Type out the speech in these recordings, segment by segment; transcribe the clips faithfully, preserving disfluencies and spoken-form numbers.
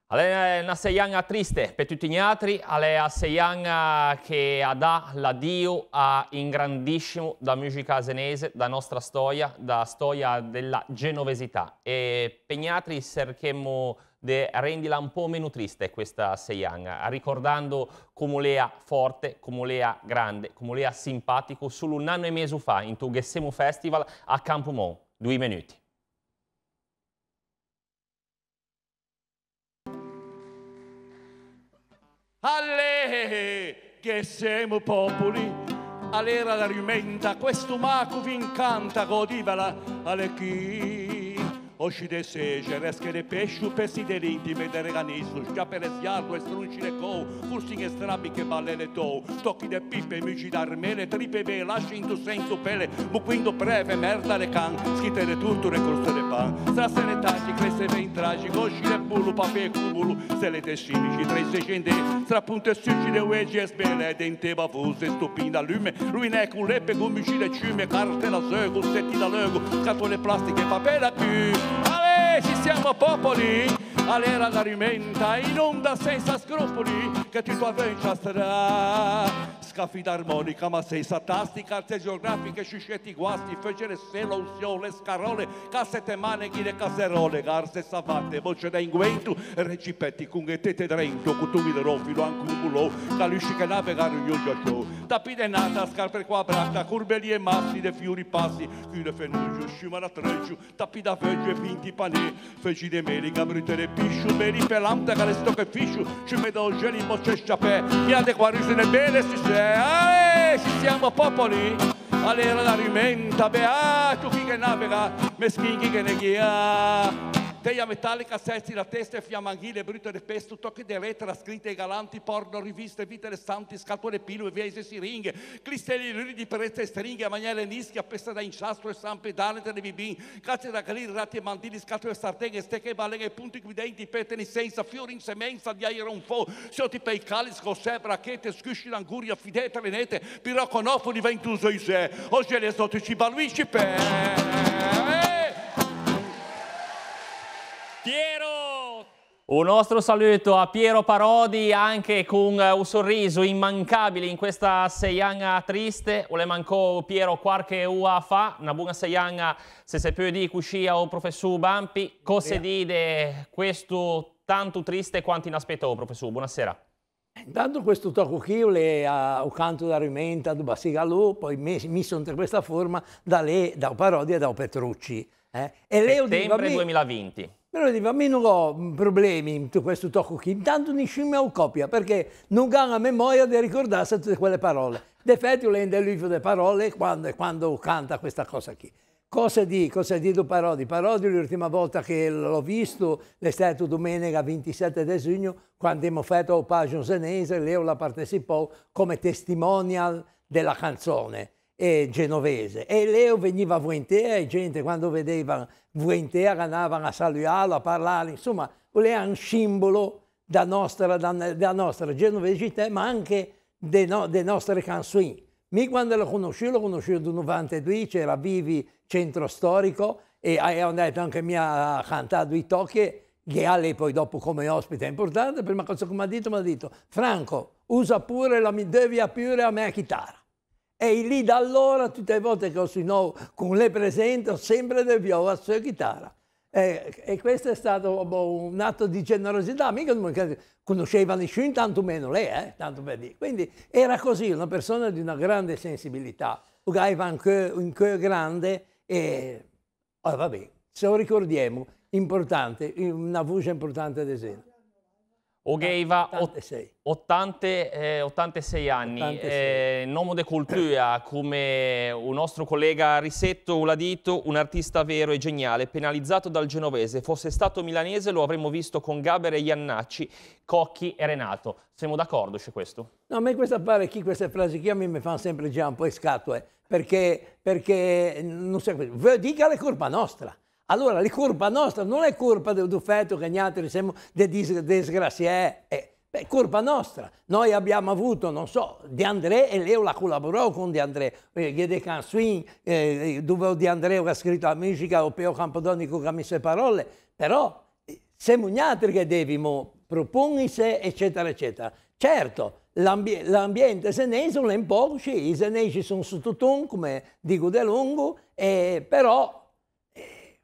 È una seiana triste per tutti gli altri, è una seiana che ha dato l'addio a un grandissimo da musica senese, da nostra storia, da storia della genovesità. E per gli altri cerchiamo di renderla un po' meno triste questa seiana, ricordando come lei è forte, come lei è grande, come lei è simpatico, solo un anno e mezzo fa in tu Gessemo Festival a Campomont. Due minuti. Alle che siamo popoli, all'era la rimenta, questo maco vi incanta, godivela alle chi. Osci de sege, resche de pesciu, pesi dell'intime de reganisto, sciapere sciardo e strunci le cou, fursin e strabi che balle le tou, tocchi de pippe, mici d'armele, tripe ve, lasci in tu senso pele, mu quindi breve, merda le can, schite le torture, corse de pan, strassene tanti, creste ben tragico, osci le bulu, papè e cumulu, se le tessimici, tre seicente, strapunte suci de uegi e spele, dente bavuse, stupinda lume, ruine con leppe, gommici le ciume, carte la sögo, setti da lögo, scatole plastiche, papè la più. Ale, ci siamo popoli, all'era la rimenta, in onda senza scrupoli, che ti tua vencia sarà. Scaffi d'armonica, ma senza tasti, carte geografiche, sciscetti guasti, fecere selo, usiole, scarole, cassette maniche, le casserole, garze savate, voce da inguento, recipetti, cunghetete drento, cutumi de rofilo, ancumulo, calusci che navegare io già show. Tapide nata, scarpe quadrata, curbeli e massi, de fiori passi, chiude fenugio, scima da treggio, tapida veggio e finti panè, feci de meli, gabrite de pisciu, meli pelante, calesto che fisciu, ci vedo geli, bocce sciapè, chiade guarisce nel bene, si se, eh, ci siamo popoli, all'era la rimenta, beato chi che navega, meschinchi che ne ghia. Teia metallica, sesti la testa e fiammanghile, brutto de pesto, tocchi de lettera, scritte e galanti, porno, riviste, vite restanti, scatole pilo, vese, siringhe, clistelli, ridi, perezze e stringhe, maniere nischi, appesta da inciastro e sampe, dane delle bibin, cazze da galiri, ratti e mandili, scatole sardeghe, stecche, balenghe, punti guidenti, peteni, senza, fiori in semenza, di aeron fo, sioti pei calis, cosè, brachette, scusci, languria, fidete, venete, piroconofoni, ventuso i sé, oggi le esotici balluisci per... Piero! Un nostro saluto a Piero Parodi, anche con un sorriso immancabile in questa seiana triste. Le mancò Piero qualche ora fa, una buona seiana, se si può dire così, al professor Bampi. Cosa dite questo tanto triste quanto inaspettato, professore? Buonasera. Intanto questo tocco qui le ha un canto da rimenta, da Bassigalò, poi messo in questa forma da lei, da Parodi e da Petrucci. Eh? E Settembre duemilaventi. Però dico, a me non ho problemi in questo tocco qui, intanto nessuno mi copia, perché non ha la memoria di ricordarsi tutte quelle parole. Defetti lei è lui delle parole quando, quando canta questa cosa qui. Cosa di, cosa di Parodi? Parodi l'ultima volta che l'ho visto è stato domenica ventisette di giugno, quando abbiamo fatto il Passion Senese, Leo la partecipò come testimonial della canzone e genovese. E Leo veniva a Vuentea e gente quando vedeva Vuentea andavano a salutarlo, a parlare, insomma, lei è un simbolo della nostra, della nostra genovesità, ma anche delle no, nostre canzoni. Mi quando lo conoscevo, lo conoscevo nel novantadue, c'era Vivi Centro Storico e ho detto anche mi ha cantato i tocchi, che lei poi dopo come ospite è importante, prima cosa che mi ha detto, mi ha detto, Franco, usa pure, la, mi devi pure a me la chitarra. E lì da allora, tutte le volte che ho suonato con le presente, ho sempre deviato la sua chitarra. E, e questo è stato un atto di generosità. Mica conosceva nessuno, tanto meno lei, eh? Tanto per dire. Quindi era così, una persona di una grande sensibilità. Aveva un cuore grande e, oh, vabbè, se lo ricordiamo, importante, una voce importante ad esempio. Ogeva ottantasei, eh, ottantasei anni, ottantasei. Eh, nome di cultura come un nostro collega Risetto l'ha detto, un artista vero e geniale, penalizzato dal genovese. Fosse stato milanese lo avremmo visto con Gaber e Iannacci, Cocchi e Renato. Siamo d'accordo su questo? No, a me questa pare chi queste frasi qui a me mi fanno sempre già un po' scatole, perché, perché non so, dica la colpa nostra. Allora, la colpa nostra non è colpa del fatto che gli altri siamo dei disgraziati, è colpa nostra. Noi abbiamo avuto, non so, De André e Leo la collaborò con De André, eh, dei canzoni eh, dove De André ha scritto la musica, o Peo Campodonico che ha messo le parole, però siamo gli altri che dobbiamo proponi se, eccetera, eccetera. Certo, l'ambi l'ambiente senese non è un po' così, i senesi sono su tutto, come dico de lungo, eh, però eh,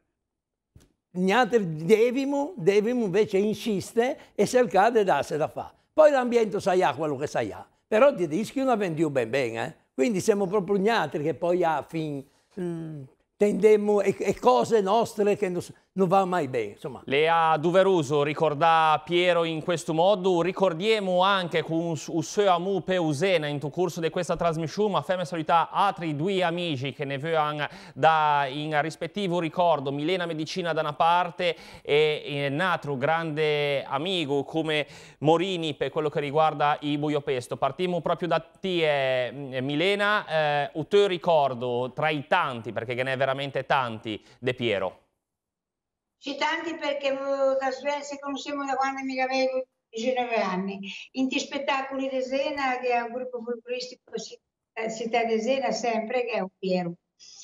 noi dobbiamo, dobbiamo invece insistere e cercare di darsi da fare. Poi l'ambiente sa quello che sa, però ti rischi non vendiamo ben bene, eh? Quindi siamo proprio noi che poi a fin... Mm, tendiamo e, e cose nostre che non, non va mai bene, insomma. Le ha doveroso ricordare Piero in questo modo, ricordiamo anche con il suo amore per Usena in corso di questa trasmissione, ma fammi salutare altri due amici che ne vogliono da in rispettivo ricordo, Milena Medicina da una parte e un altro grande amico come Morini per quello che riguarda i Buio Pesto. Partiamo proprio da te, eh, Milena, eh, un tuo ricordo tra i tanti, perché ne è veramente tanti, De Piero. Sì, tanti perché da Svezia conosciamo da quando mi avevo diciannove anni. In ti spettacoli di Zena, che è un gruppo folcloristico città di Zena sempre, che è un Piero.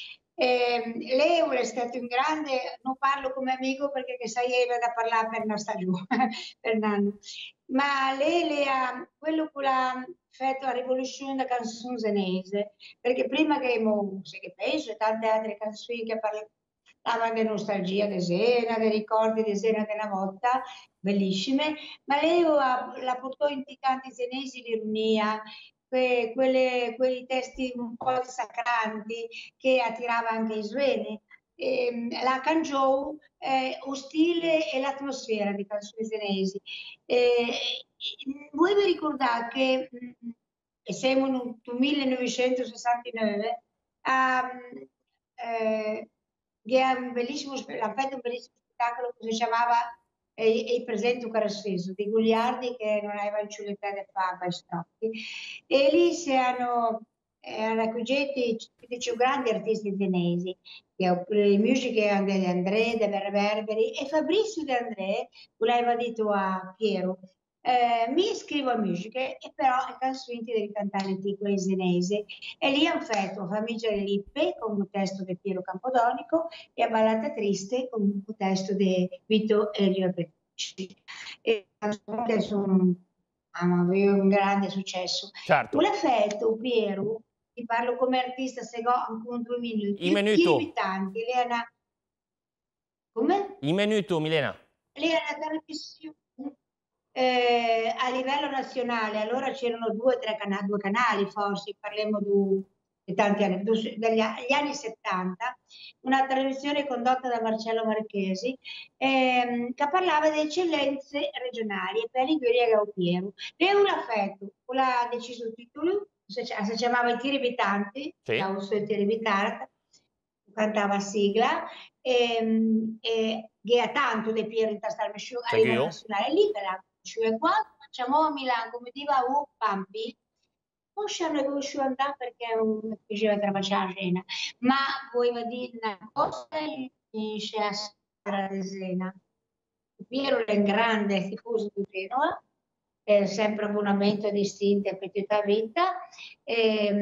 Eh, Leo è stato un grande, non parlo come amico perché che sapeva da parlare per una stagione, per un anno. Ma lei le ha, quello che ha fatto la rivoluzione della canzone zenese, perché prima che mo, se che penso, tante altre canzoni che parlavano di nostalgia di Zena, dei ricordi di Zena della volta, bellissime, ma lei ha, la portò in tanti zenesi l'ironia, que, quelle, quei testi un po' sacranti che attirava anche i sveni. Eh, la cangiò eh, lo stile e l'atmosfera di canzoni zenesi. Eh, voi vi ricordate che mh, siamo nel millenovecentosessantanove, um, eh, che ha un bellissimo, ha fatto un bellissimo spettacolo che si chiamava E, e presente un carasseso di Gugliardi che non aveva il ciuletta di fava e strocchi. E lì si hanno erano acquisiti più grandi artisti zenesi, le musiche di André, di Berberi, e Fabrizio De André voleva detto a Piero, eh, mi scrivo a musiche e però i canzoni devi cantare in quei zenesi. E lì hanno fatto Famiglia di Lippe con un testo di Piero Campodonico e a Ballata Triste con un testo di Vito Elio Petrucci. E sono un grande successo. Certo. Un effetto, Piero, ti parlo come artista, se go ancora due minuti. I minuto. Abitanti, Leana... Come? I minuto, Milena. Leana trasmissione eh, a livello nazionale, allora c'erano due o tre cana due canali, forse, parliamo di tanti anni, dagli anni settanta, una trasmissione condotta da Marcello Marchesi ehm, che parlava di eccellenze regionali e per Liguria e Piero. E un affetto, ha deciso il titolo, si chiamava I Tiri Abitanti, sì. Da un suo Tiri Abitanti, cantava sigla, e, e che ha tanto di Piero in tastarmi a livello nazionale, lì per la cioè qua facciamo a Milano, come diceva un Pampi, non c'hanno conosciuto andare perché non piaceva trabacciare la cena, ma voleva dire una cosa e finisce a Sara di Zena. Piero è un grande tifoso di Genova, è sempre abbonamento distinto per tutta la vita. E,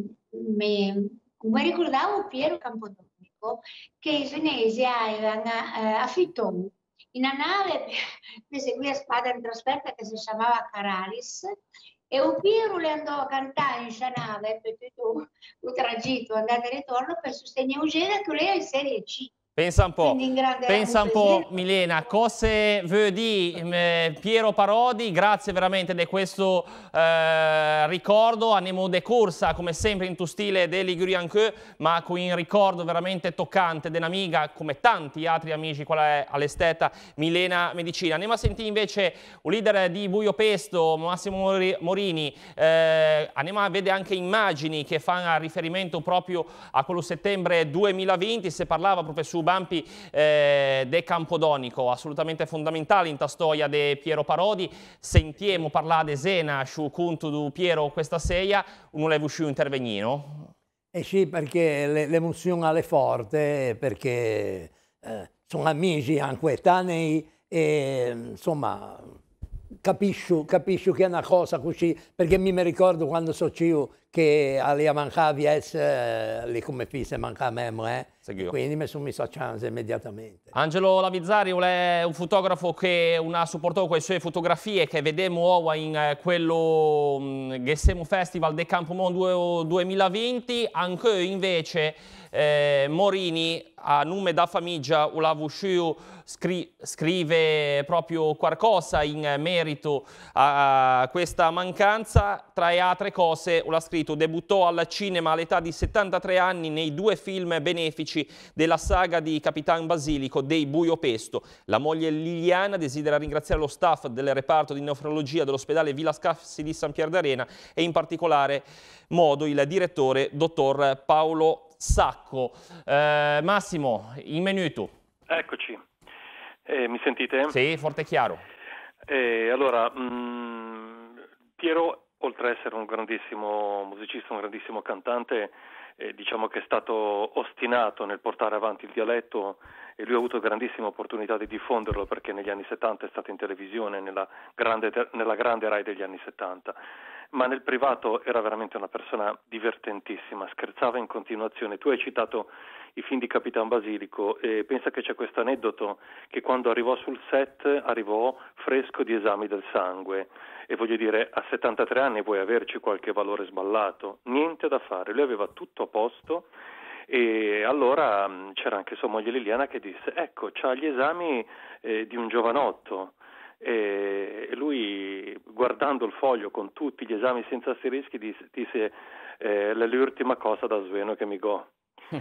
mi, mi ricordavo Piero Campodonico che i senesi avevano eh, affittato in una nave per seguire spada in trasferta che si chiamava Caralis e un Piero le andò a cantare in questa nave per tutto un tragitto andata e ritorno per sostenere Eugenia che lei è in Serie C. Pensa un po', pensa un po' Milena, cosa vuol dire Piero Parodi? Grazie veramente di questo eh, ricordo, andiamo de corsa come sempre in tuo stile de Ligurian Que, ma con un ricordo veramente toccante dell'amica come tanti altri amici, quella è all'esteta Milena Medicina. Andiamo a sentire invece un leader di Buio Pesto, Massimo Morini, eh, andiamo a vedere anche immagini che fanno riferimento proprio a quello settembre duemilaventi, se parlava professor Bampi eh, de Campodonico, assolutamente fondamentale in ta storia di Piero Parodi. Sentiamo parlare di Zena su conto di Piero questa sera, non è uscito intervenire, no? Eh sì, perché l'emozione è forte, perché eh, sono amici anche tanti e insomma capisco, capisco che è una cosa così, perché mi ricordo quando so io che alle mancavi essere lì come fisse manca memo, eh? Quindi mi sono messo a chance immediatamente. Angelo Lavizzari è un fotografo che una supportò con le sue fotografie che vedemmo ora in quello um, Gessemo Festival del Campomondo duemilaventi, anche invece eh, Morini a nome da famiglia o la Vusciu scri scrive proprio qualcosa in merito a questa mancanza. Tra le altre cose l'ha scritto: debuttò al cinema all'età di settantatré anni nei due film benefici della saga di Capitan Basilico dei Buio Pesto. La moglie Liliana desidera ringraziare lo staff del reparto di nefrologia dell'ospedale Villa Scassi di San Pier d'Arena e in particolare modo il direttore dottor Paolo Sacco. Eh, Massimo, in minuto. Eccoci. Eh, mi sentite? Sì, forte e chiaro. Eh, allora, mh, Piero, oltre ad essere un grandissimo musicista, un grandissimo cantante, eh, diciamo che è stato ostinato nel portare avanti il dialetto, e lui ha avuto grandissima opportunità di diffonderlo perché negli anni settanta è stato in televisione, nella grande, nella grande Rai degli anni settanta. Ma nel privato era veramente una persona divertentissima, scherzava in continuazione. Tu hai citato i film di Capitan Basilico e pensa che c'è questo aneddoto che quando arrivò sul set arrivò fresco di esami del sangue, e voglio dire, a settantatré anni puoi averci qualche valore sballato, niente da fare, lui aveva tutto a posto. E allora c'era anche sua moglie Liliana che disse: ecco, c'ha gli esami eh, di un giovanotto. E lui, guardando il foglio con tutti gli esami senza asterischi, disse, disse eh, l'ultima cosa da sveno che mi go.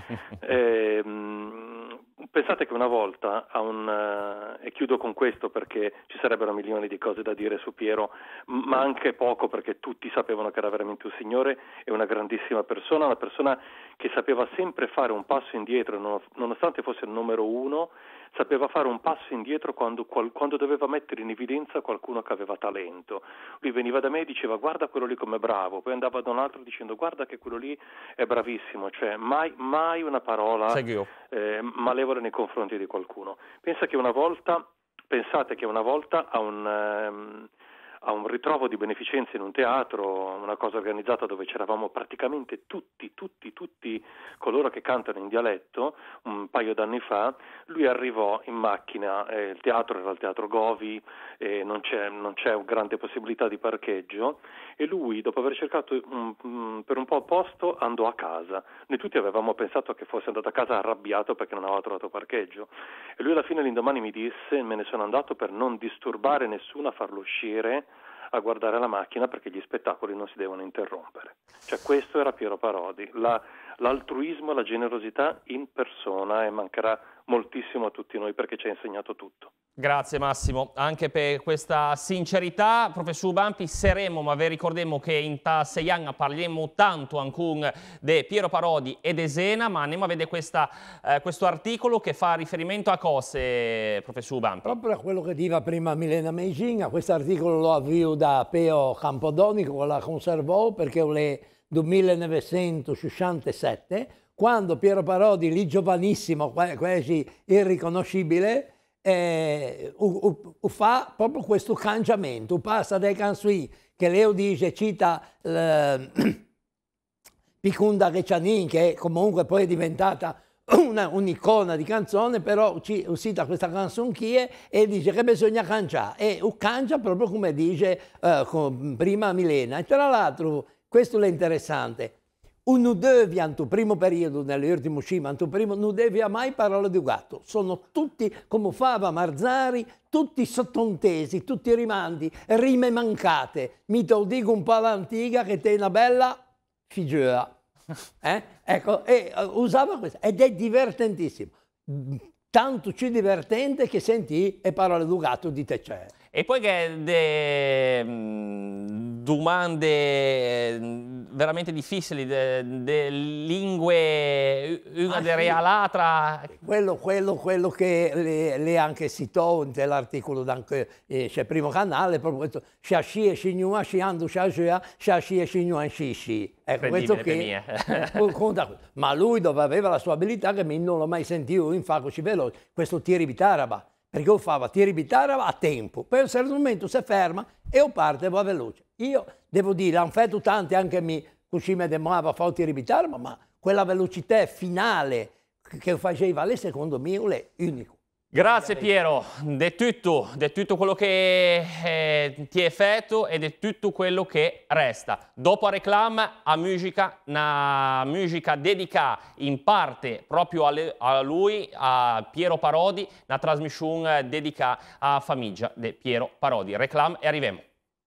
eh, mh, pensate che una volta a un uh, e chiudo con questo perché ci sarebbero milioni di cose da dire su Piero, ma anche poco perché tutti sapevano che era veramente un signore e una grandissima persona, una persona che sapeva sempre fare un passo indietro, non, nonostante fosse il numero uno, sapeva fare un passo indietro quando, quando doveva mettere in evidenza qualcuno che aveva talento. Lui veniva da me e diceva: guarda quello lì com'è bravo, poi andava da un altro dicendo: guarda che quello lì è bravissimo, cioè mai, mai una parola eh, malevole nei confronti di qualcuno. Pensa che una volta, pensate che una volta a un... Um, a un ritrovo di beneficenza in un teatro, una cosa organizzata dove c'eravamo praticamente tutti, tutti, tutti coloro che cantano in dialetto, un paio d'anni fa, lui arrivò in macchina, eh, il teatro era il Teatro Govi, eh, non c'è non c'è una grande possibilità di parcheggio, e lui, dopo aver cercato un, um, per un po' posto, andò a casa. Noi tutti avevamo pensato che fosse andato a casa arrabbiato perché non aveva trovato parcheggio, e lui alla fine l'indomani mi disse: me ne sono andato per non disturbare nessuno a farlo uscire a guardare la macchina perché gli spettacoli non si devono interrompere. Cioè questo era Piero Parodi, la, l'altruismo, la generosità in persona, e mancherà moltissimo a tutti noi perché ci ha insegnato tutto. Grazie Massimo, anche per questa sincerità. Professor Bampi, saremo, ma vi ricordiamo che in ta sei anni parliamo tanto ancora di Piero Parodi e de Sena, ma andiamo a vedere questa, eh, questo articolo che fa riferimento a cose, professor Bampi. Proprio a quello che diceva prima Milena Meigin, questo articolo lo avvio da Peo Campodonico, la conservò perché è del millenovecentosessantasette, quando Piero Parodi, lì giovanissimo, quasi irriconoscibile, Eh, u, u, fa proprio questo cambiamento, passa dai canzoni che Leo dice, cita eh, Picunda Reccianin, che comunque poi è diventata un'icona di canzone, però ci cita questa canzone e dice che bisogna cangiare, e u cangia proprio come dice eh, prima Milena. E tra l'altro, questo è interessante, non devi, in tuo primo periodo, nell'ultimo cima, in tuo primo, non devi mai parole di gatto. Sono tutti, come fava Marzari, tutti sottontesi, tutti rimandi, rime mancate. Mi te lo dico un po' all'antica che te è una bella figura. Eh? Ecco, e uh, usava questo, ed è divertentissimo. Tanto più divertente che senti e parole di gatto di te c'è. E poi che de, mh, domande veramente difficili, de, de lingue una ah, de l'altra. Quello, quello, quello che le, le anche citò nell'articolo c'è eh, il primo canale, proprio questo, Shashi e Shinyua, Shiandu, Shashua, Shashi e Shinyuan Shishi. Ecco, questo che, ma lui dove aveva la sua abilità, che non l'ho mai sentito in fa così veloce, questo tiri bitaraba. Perché io favo tiri bitaraba a tempo, poi a un certo momento si ferma e io parte e va veloce. Io devo dire, hanno fatto tanti anche mi così mi demorava forti ribitar, ma quella velocità finale che faceva lei, secondo me, è unico. Grazie Piero, è tutto, è tutto quello che eh, ti è fatto ed è tutto quello che resta. Dopo a reclama a musica, una musica dedicata in parte proprio a, le, a lui, a Piero Parodi, una trasmissione dedicata a famiglia di Piero Parodi. Reclam e arriviamo.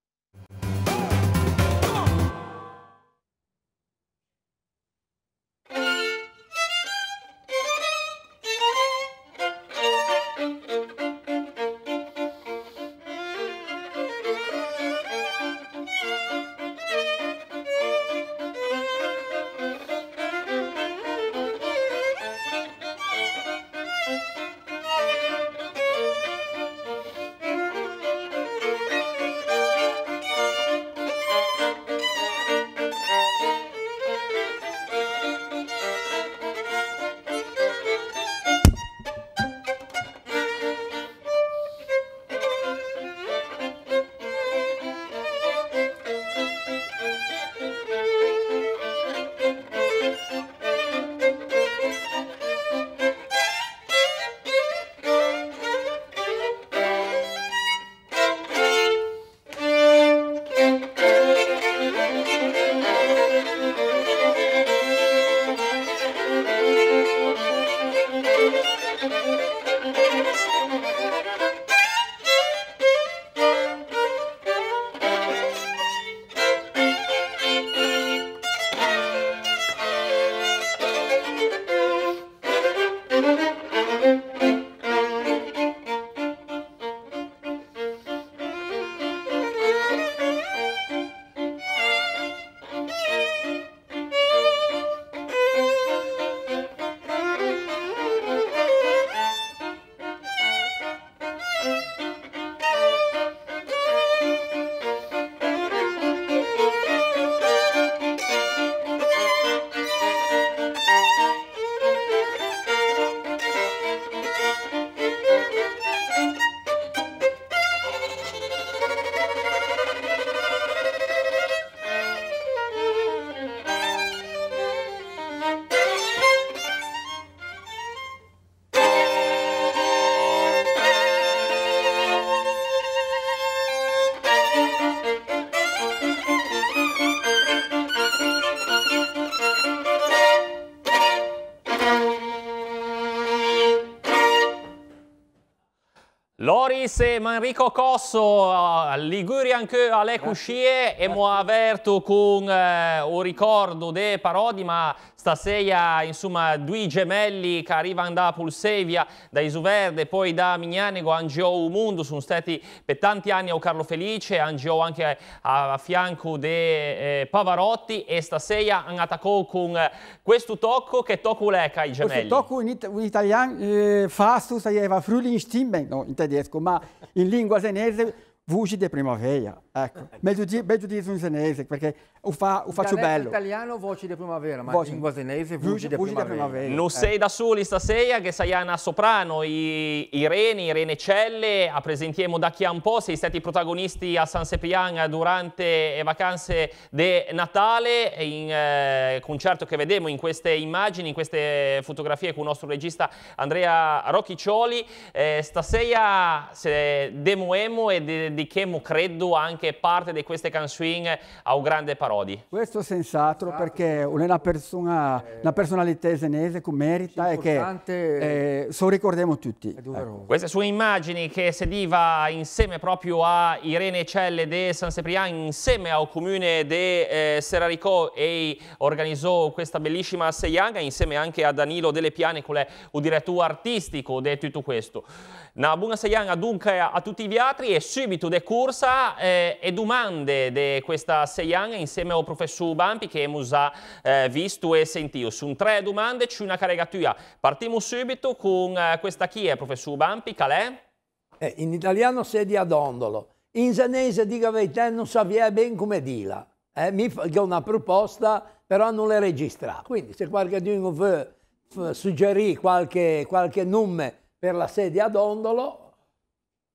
Loris e Manrico Cosso, Liguria anche alle cuscie, e mo aperto con eh, un ricordo de Parodi, ma stasera insomma due gemelli che arrivano da Pulsevia, da Isuverde, poi da Mignanego, Angio Mundo, sono stati per tanti anni a Carlo Felice, Angio anche a, a fianco di eh, Pavarotti, e stasera hanno attaccato con eh, questo tocco, che tocco è ai gemelli? Questo tocco in, it in italiano eh, Fastus aveva Frühlingsstimmen, no, in tedesco, ma in lingua senese voci di primavera, ecco. Meglio dire, meglio dire in senese, perché lo, fa, lo faccio bello. In italiano voci di primavera, ma voci. in lingua senese voci di primavera. primavera. Non eh. sei da soli stasera, che sei una soprano, i, Irene, Irene Celle, a presentiamo da chi un po', sei stati protagonisti a San Seprian durante le vacanze di Natale, in eh, concerto che vediamo in queste immagini, in queste fotografie con il nostro regista Andrea Rocchiccioli. Eh, stasera se demoemo e de dedichiamo, credo, anche parte di queste canzoni a un grande Parodi. Questo è sensato, perché è una, persona, una personalità senese che merita e che eh, so ricordiamo tutti. Ecco. Queste sono immagini che si diva insieme proprio a Irene Celle de San Seprian, insieme al comune di eh, Serrarico, e organizzò questa bellissima seianga insieme anche a Danilo Delle Piane, che è il direttore artistico di tutto questo. Una buona seianga dunque a, a tutti gli altri, e subito de corsa eh, e domande di questa seianga insieme al professor Bampi, che abbiamo già eh, visto e sentito. Sono tre domande, c'è una caricatura. Partiamo subito con eh, questa chi è, professor Bampi, qual è? Eh, in italiano sedia dondolo, in senese dico a te non sapeva ben come dirla. Eh, mi fa una proposta, però non la registra. Quindi se qualcuno vuole suggerire qualche, qualche nome per la sedia a dondolo.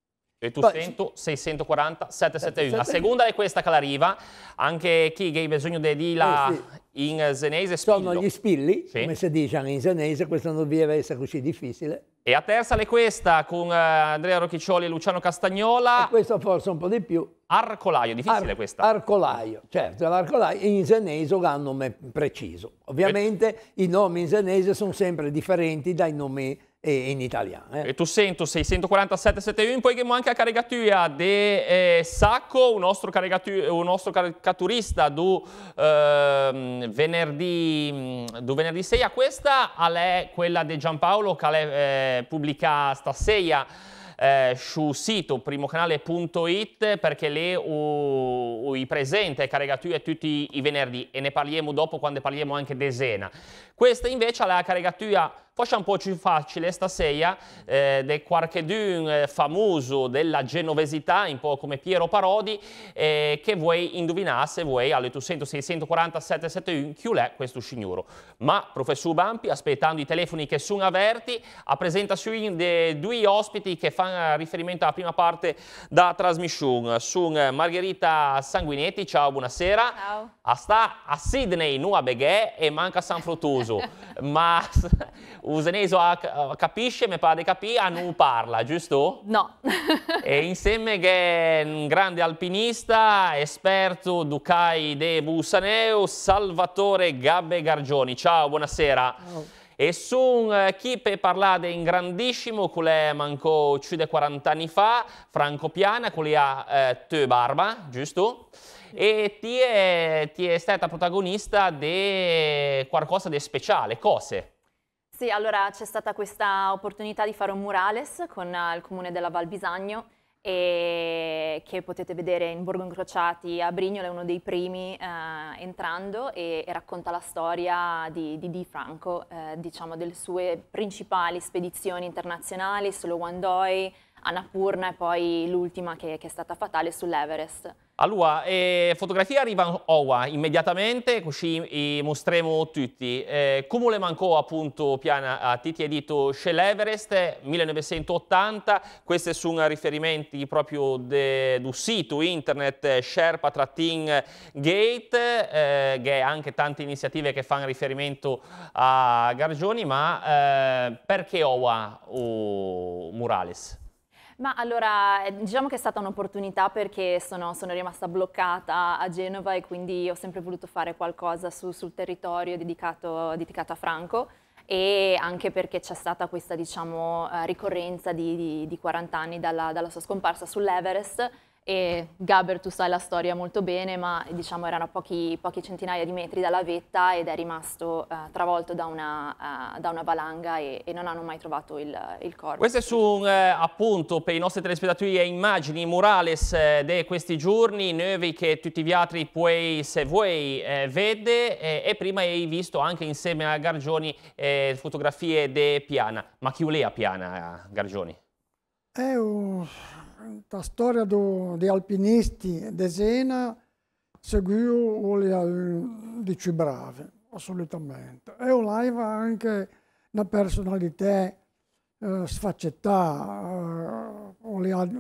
E tu sento seicentoquaranta settecentosettantuno. La seconda è questa che arriva, anche chi che ha bisogno di dirla eh sì. in senese spillo. Sono gli spilli, sì. come si dice in senese, questo non deve essere così difficile. E a terza è questa con uh, Andrea Rocchiccioli e Luciano Castagnola. E questo forse un po' di più. Arcolaio, difficile Ar questa. Arcolaio, certo, l'arcolaio in senese ha un nome preciso. Ovviamente e... i nomi in senese sono sempre differenti dai nomi in italiano. Eh. E tu sento seicentoquaranta settecentosettantuno, poi abbiamo anche la caricatura di eh, Sacco, un nostro, un nostro caricaturista du eh, venerdì, du venerdì sei. Questa è quella di Giampaolo che è eh, pubblicata stasera Eh, sul sito primocanale punto it, perché lì uh, uh, presente caricature tutti i venerdì e ne parliamo dopo quando parliamo anche di Zena. Questa invece è la caricatura forse un po' più facile stasera eh, di qualchedun eh, famoso della genovesità, un po' come Piero Parodi, eh, che vuoi indovinare se vuoi alle duecento seicentoquaranta settecentosettantuno chi è questo signoro. Ma professor Bampi, aspettando i telefoni che sono aperti, a presentazione dei due ospiti che fanno riferimento alla prima parte da trasmissione. Sono Margherita Sanguinetti, ciao, buonasera. Ciao. A sta a Sydney, non a Beghe e manca a San Fruttuoso, ma Useneso capisce, mi pare di capire, non parla, giusto? No. E insieme che è un grande alpinista, esperto Ducai de Bussaneo, Salvatore Gabbe Gargioni. Ciao, buonasera. Oh. E su chi per parlare in grandissimo, quello mancò più di quaranta anni fa, Franco Piana, quello ha eh, te barba, giusto? E ti è, ti è stata protagonista di qualcosa di speciale, cose? Sì, allora c'è stata questa opportunità di fare un murales con uh, il comune della Val Bisagno e che potete vedere in Borgo Incrociati a Brignola, è uno dei primi uh, entrando e, e racconta la storia di Di, di Franco, uh, diciamo delle sue principali spedizioni internazionali, solo Wandoi, Annapurna e poi l'ultima che, che è stata fatale sull'Everest. Allora, eh, fotografia arriva ora immediatamente, così mostriamo tutti. Eh, come le mancò appunto Piana a Titi e Dito sull'Everest, millenovecentottanta, questi sono riferimenti proprio del sito internet Sherpa-Gate, eh, che ha anche tante iniziative che fanno riferimento a Gargioni, ma eh, perché ora o Murales? Ma allora, diciamo che è stata un'opportunità perché sono, sono rimasta bloccata a Genova e quindi ho sempre voluto fare qualcosa su, sul territorio dedicato, dedicato a Franco e anche perché c'è stata questa, diciamo, ricorrenza di, di, di quaranta anni dalla, dalla sua scomparsa sull'Everest. E Gaber, tu sai la storia molto bene, ma diciamo erano pochi, pochi centinaia di metri dalla vetta ed è rimasto uh, travolto da una, uh, da una valanga e, e non hanno mai trovato il, il corpo. Queste sono eh, appunto per i nostri telespettatori immagini murales eh, di questi giorni, nuovi che tutti gli altri puoi, se vuoi, eh, vede eh, e prima hai visto anche insieme a Gargioni eh, fotografie di Piana. Ma chi voleva Piana, Gargioni? È un... La storia degli alpinisti di Zena seguiu le di più brave, assolutamente. E aveva anche una personalità eh, sfaccettata, eh,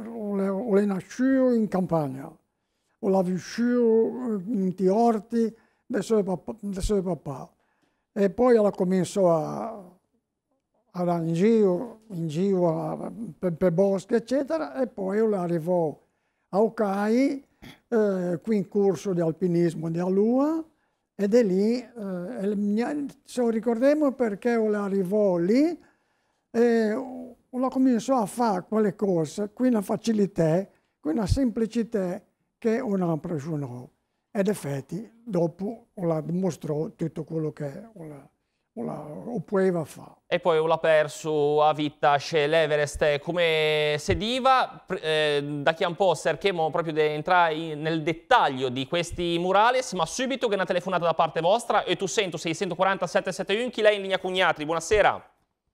è nasciuto in campagna, l'ha vissuto in ti orti del suo papà. E poi la cominciò a andare in giro, in giro per, per boschi, eccetera, e poi arrivò a Ucai, eh, qui in corso di alpinismo di Alua, ed è lì, eh, se ricordiamo perché arrivò lì, e la cominciò a fare quelle cose, qui una facilità, qui una semplicità che non impressionò. Ed effetti, dopo la dimostrò tutto quello che la, o poteva fare. E poi l'ha perso a vita sull'Everest come sediva. Eh, da chi un po' cerchiamo proprio di entrare nel dettaglio di questi murales, ma subito che una telefonata da parte vostra e tu sento seicentoquaranta settecentosettantuno, chi lei in linea Cugnatri, buonasera.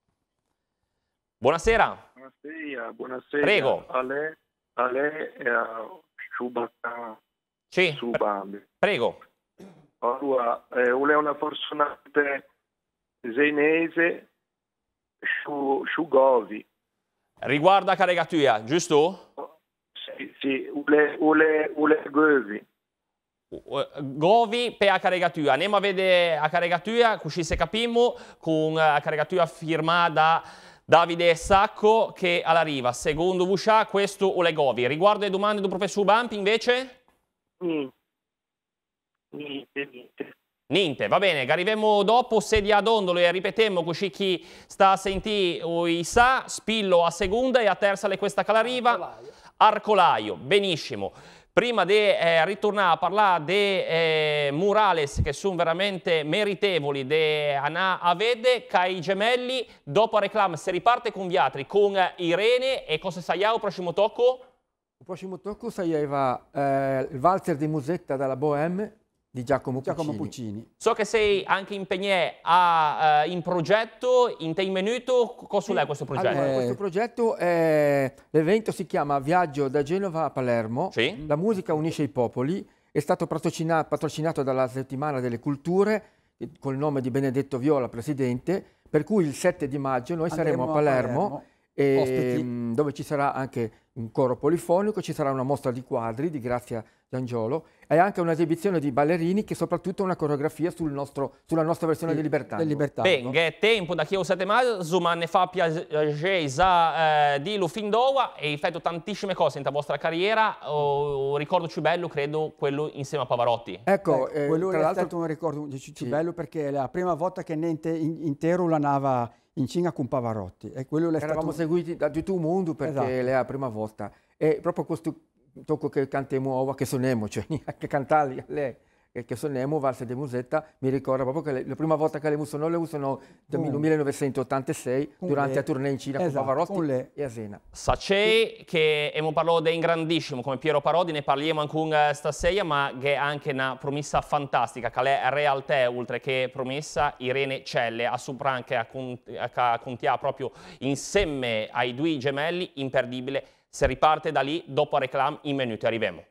Buonasera. Buonasera, buonasera. Prego. A lei, a lei e a Subacca. Sì, Subambi. Prego. Allora, eh, una personalità zenese su, su Govi. Riguarda Caregatua, giusto? Sì, sì, ule, ule, ule govi. Govi per a caricatura. Andiamo a vedere a caricatura, così se capiamo, con a caricatura firmata da Davide Sacco che alla riva. Secondo Vuscià, questo o le Govi. Riguardo le domande del professor Bampi, invece? Niente. Niente, niente. Niente, va bene, che arriviamo dopo, sedia a dondolo e ripetemmo così chi sta a sentire o i sa, Spillo a seconda e a terza le questa che arriva, Arcolaio, benissimo. Prima di eh, ritornare a parlare di eh, murales che sono veramente meritevoli di andare a vedere, che i gemelli, dopo a reclama, si riparte con gli altri, con Irene, e cosa sai il prossimo tocco? Il prossimo tocco saeva eh, il valzer di Musetta dalla Bohème di Giacomo Puccini. Giacomo Puccini. So che sei anche impegnato a, uh, in progetto, in te in minuto, cosa è questo progetto? Allora, questo progetto, è... l'evento si chiama Viaggio da Genova a Palermo, sì? La musica unisce i popoli, è stato patrocinato, patrocinato dalla Settimana delle Culture, col nome di Benedetto Viola, presidente, per cui il sette di maggio noi Andremo saremo a Palermo, a Palermo. E, dove ci sarà anche un coro polifonico, ci sarà una mostra di quadri di Grazia Giangiolo e anche un'esibizione di ballerini che soprattutto una coreografia sul nostro, sulla nostra versione sì, di Libertà. Bene, è tempo da chi ho sette mesi, ma ne fa piacere eh, di lo fin d'ora e hai fatto tantissime cose nella vostra carriera, o, ricordo più bello credo quello insieme a Pavarotti. Ecco, eh, quello tra è stato un ricordo più sì. bello perché è la prima volta che niente in, intero la nava in Cina con Pavarotti. E quello eravamo stato... seguiti da tutto il mondo perché esatto. è la prima volta. E proprio questo tocco che cantiamo ora, che suoniamo, cioè che cantare lei, che suoniamo, Valse di Musetta, mi ricorda proprio che le, la prima volta che le suonò, le suonò nel uh. millenovecentottantasei con durante le. la tournée in Cina esatto, con Pavarotti con le. e a Zena. Sacei sì. che abbiamo parlato di un grandissimo come Piero Parodi, ne parliamo ancora stasera, ma che è anche una promessa fantastica, che è realtà, oltre che promessa, Irene Celle, a sopra anche a, a contiamo proprio insieme ai due gemelli, imperdibile. Se riparte da lì, dopo a reclam, in minuti arriviamo.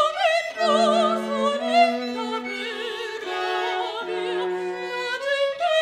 Thank you.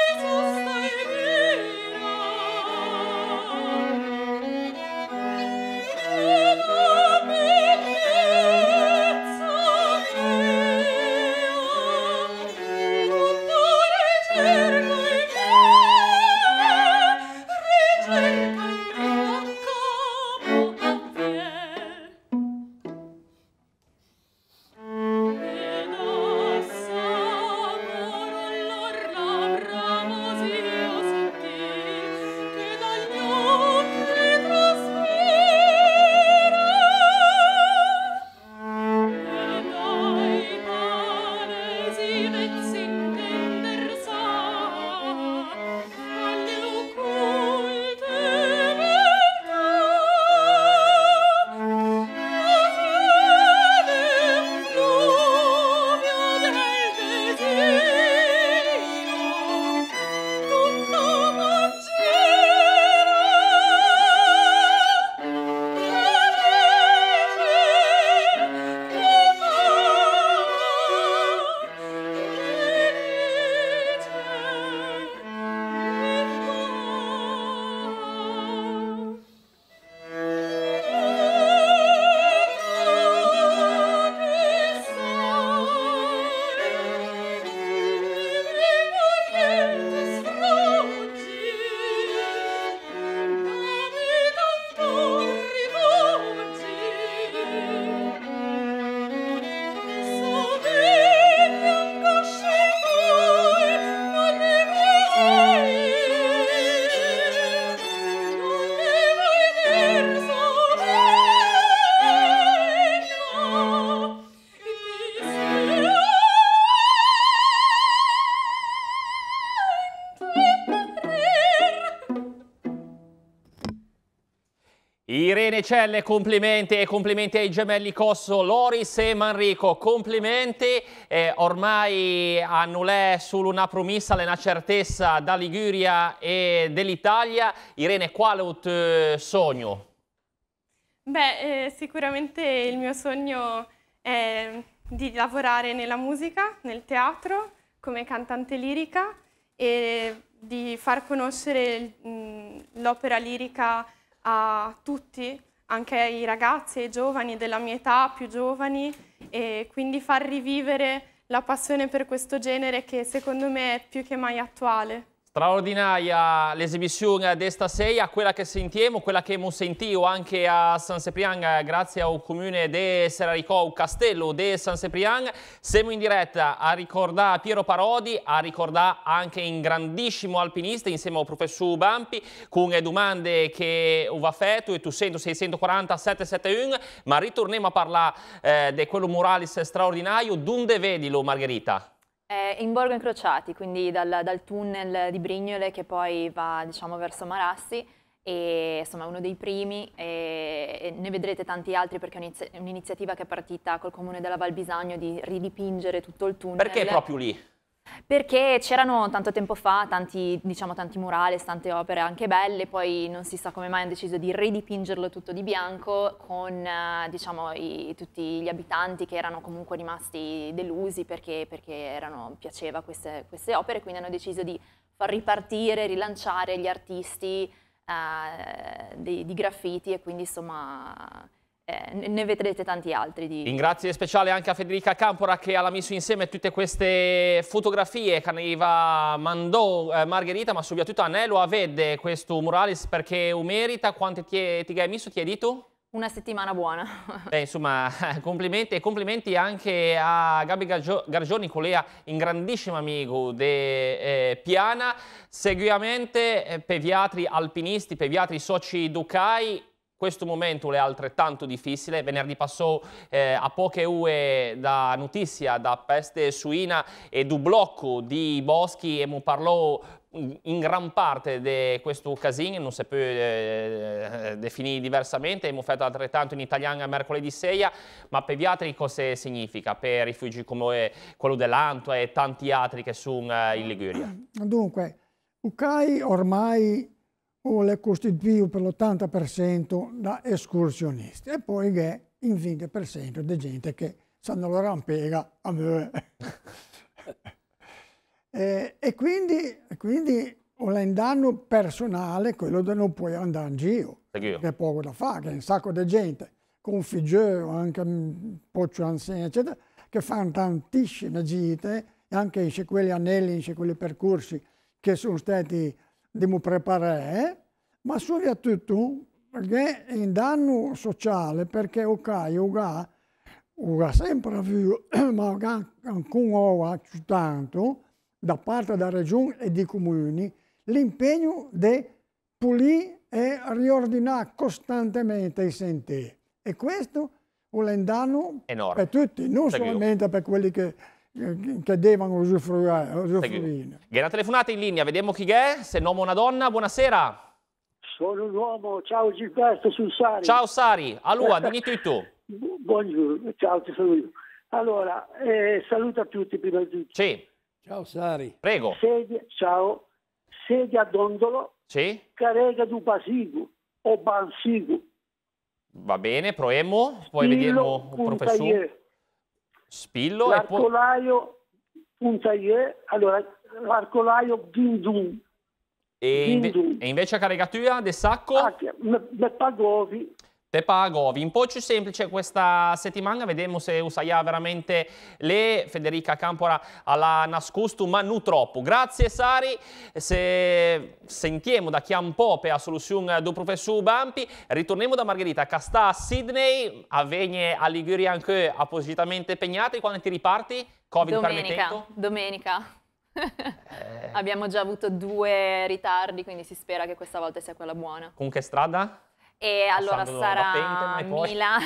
Irene Celle, complimenti e complimenti ai gemelli Cosso, Loris e Manrico, complimenti, eh, ormai hanno lei solo una promessa, una certezza da Liguria e dell'Italia. Irene, qual è il tuo sogno? Beh, eh, sicuramente il mio sogno è di lavorare nella musica, nel teatro, come cantante lirica e di far conoscere l'opera lirica a tutti, anche ai ragazzi, ai giovani della mia età, più giovani, e quindi far rivivere la passione per questo genere che secondo me è più che mai attuale. Straordinaria l'esibizione di stasera, quella che sentiamo, quella che abbiamo sentito anche a San Cipriano grazie al comune di Serrarico, Castello di San Cipriano. Siamo in diretta a ricordare Piero Parodi, a ricordare anche un grandissimo alpinista insieme al professor Bampi, con le domande che va fatto, e tu sento seicentoquaranta settecentosettantuno, ma ritorniamo a parlare eh, di quello Muralis straordinario. Dove vedilo, Margherita? È in Borgo Incrociati, quindi dal, dal tunnel di Brignole che poi va, diciamo, verso Marassi, e insomma è uno dei primi, e, e ne vedrete tanti altri perché è un'iniziativa che è partita col comune della Val Bisagno di ridipingere tutto il tunnel. Perché proprio lì? Perché c'erano tanto tempo fa tanti, diciamo, tanti murales, tante opere anche belle, poi non si sa come mai hanno deciso di ridipingerlo tutto di bianco con eh, diciamo, i, tutti gli abitanti che erano comunque rimasti delusi perché, perché erano, piaceva queste, queste opere, quindi hanno deciso di far ripartire, rilanciare gli artisti eh, di, di graffiti, e quindi insomma Eh, ne vedrete tanti altri. Di... Ringrazio speciale anche a Federica Campora che ha messo insieme tutte queste fotografie che ne mandò eh, Margherita, ma soprattutto a Nello a vedere questo muralis perché lo merita. Quante ti, ti hai messo, ti hai detto? Una settimana buona. Beh, insomma, complimenti, e complimenti anche a Gabi Gargioni, collega, un grandissimo amico di eh, Piana. Seguivamente eh, pediatri alpinisti, pediatri soci Ducai. Questo momento è altrettanto difficile. Venerdì passò eh, a poche ore da notizia da peste suina e du blocco di boschi, e mi parlò in gran parte di questo casino, non si può eh, definire diversamente, abbiamo fatto altrettanto in italiano mercoledì sera, ma pediatri cosa significa per rifugi come quello dell'Antua e tanti altri che sono eh, in Liguria? Dunque, Ucai ormai le costituisce per l'ottanta per cento da escursionisti, e poi che il venti per cento di gente che sanno la rampega a me. e, e quindi, quindi è un danno personale quello di non puoi andare in giro, che è poco da fare, che è un sacco di gente, con figli, anche un po' più anziani, eccetera, che fanno tantissime gite, anche in quegli anelli, in quei percorsi che sono stati dobbiamo preparare, ma soprattutto perché è un danno sociale, perché Ucai Uga ha sempre avuto, ma ancora ora tanto, da parte della regione e dei comuni, l'impegno di pulire e riordinare costantemente i sentieri. E questo è un danno enorme per tutti, non Seguivo. solamente per quelli che che devono usufruire. usufruire. Una telefonata in linea, vediamo chi è, se un uomo o una donna. Buonasera. Sono un uomo, ciao Gilberto Sussari. Ciao Sari, allora, dimmi tu e tu. Buongiorno, ciao, ti sono io. Allora, eh, saluto a tutti prima di tutto. Sì. Ciao Sari. Prego. Sedia, ciao, sedia a dondolo, sì. Carrega du Basigo o Bansigo. Va bene, proviamo, poi vediamo il professore. Spillo e poi... L'arcolaio Puntaie, allora l'arcolaio Ghindun. E, inve e invece caricatura del sacco? Ah, me pagovi. Te pagovi. Un po' più semplice questa settimana, vediamo se usaia veramente le Federica Campora alla nascosto, ma non troppo. Grazie Sari, se sentiamo da chi ha un po' per la soluzione del professor Bampi, ritorniamo da Margherita, che sta a Sydney, avviene a Liguria anche appositamente impegnati. Quando ti riparti? Covid domenica, permettendo? Domenica. eh. Abbiamo già avuto due ritardi, quindi si spera che questa volta sia quella buona. Con che strada? E allora Passando sarà Pente, poi... Mila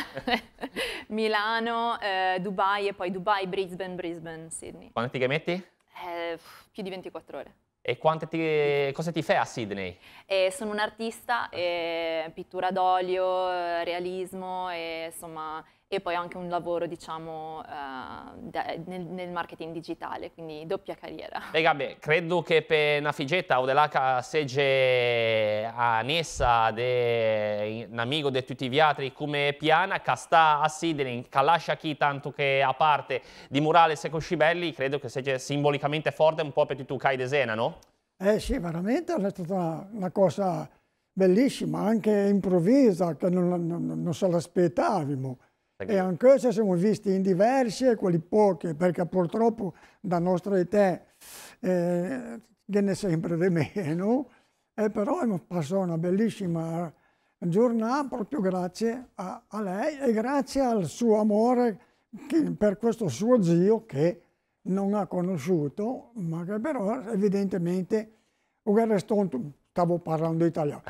Milano, eh, Dubai, e poi Dubai, Brisbane, Brisbane, Sydney. Quanti ti metti? Eh, più di ventiquattro ore. E quante ti, cosa ti fai a Sydney? E sono un artista, e pittura d'olio, realismo e, insomma, e poi anche un lavoro, diciamo, uh, nel, nel marketing digitale, quindi doppia carriera. E Gabi, credo che per una figetta o dell'H segge a Nessa, de, un amico di tutti gli altri come Piana, che sta a Sydney, che lascia chi tanto che a parte di Murales e Coscibelli, credo che sia simbolicamente forte un po' per tu Kai Desena, no? Eh sì, veramente è stata una, una cosa bellissima, anche improvvisa, che non, non, non se l'aspettavamo. E anche se siamo visti in diversi, quelli pochi, perché purtroppo da nostra età eh, viene sempre di meno, e però abbiamo passato una bellissima giornata proprio grazie a, a lei e grazie al suo amore che, per questo suo zio che non ha conosciuto, ma che però evidentemente stavo parlando italiano.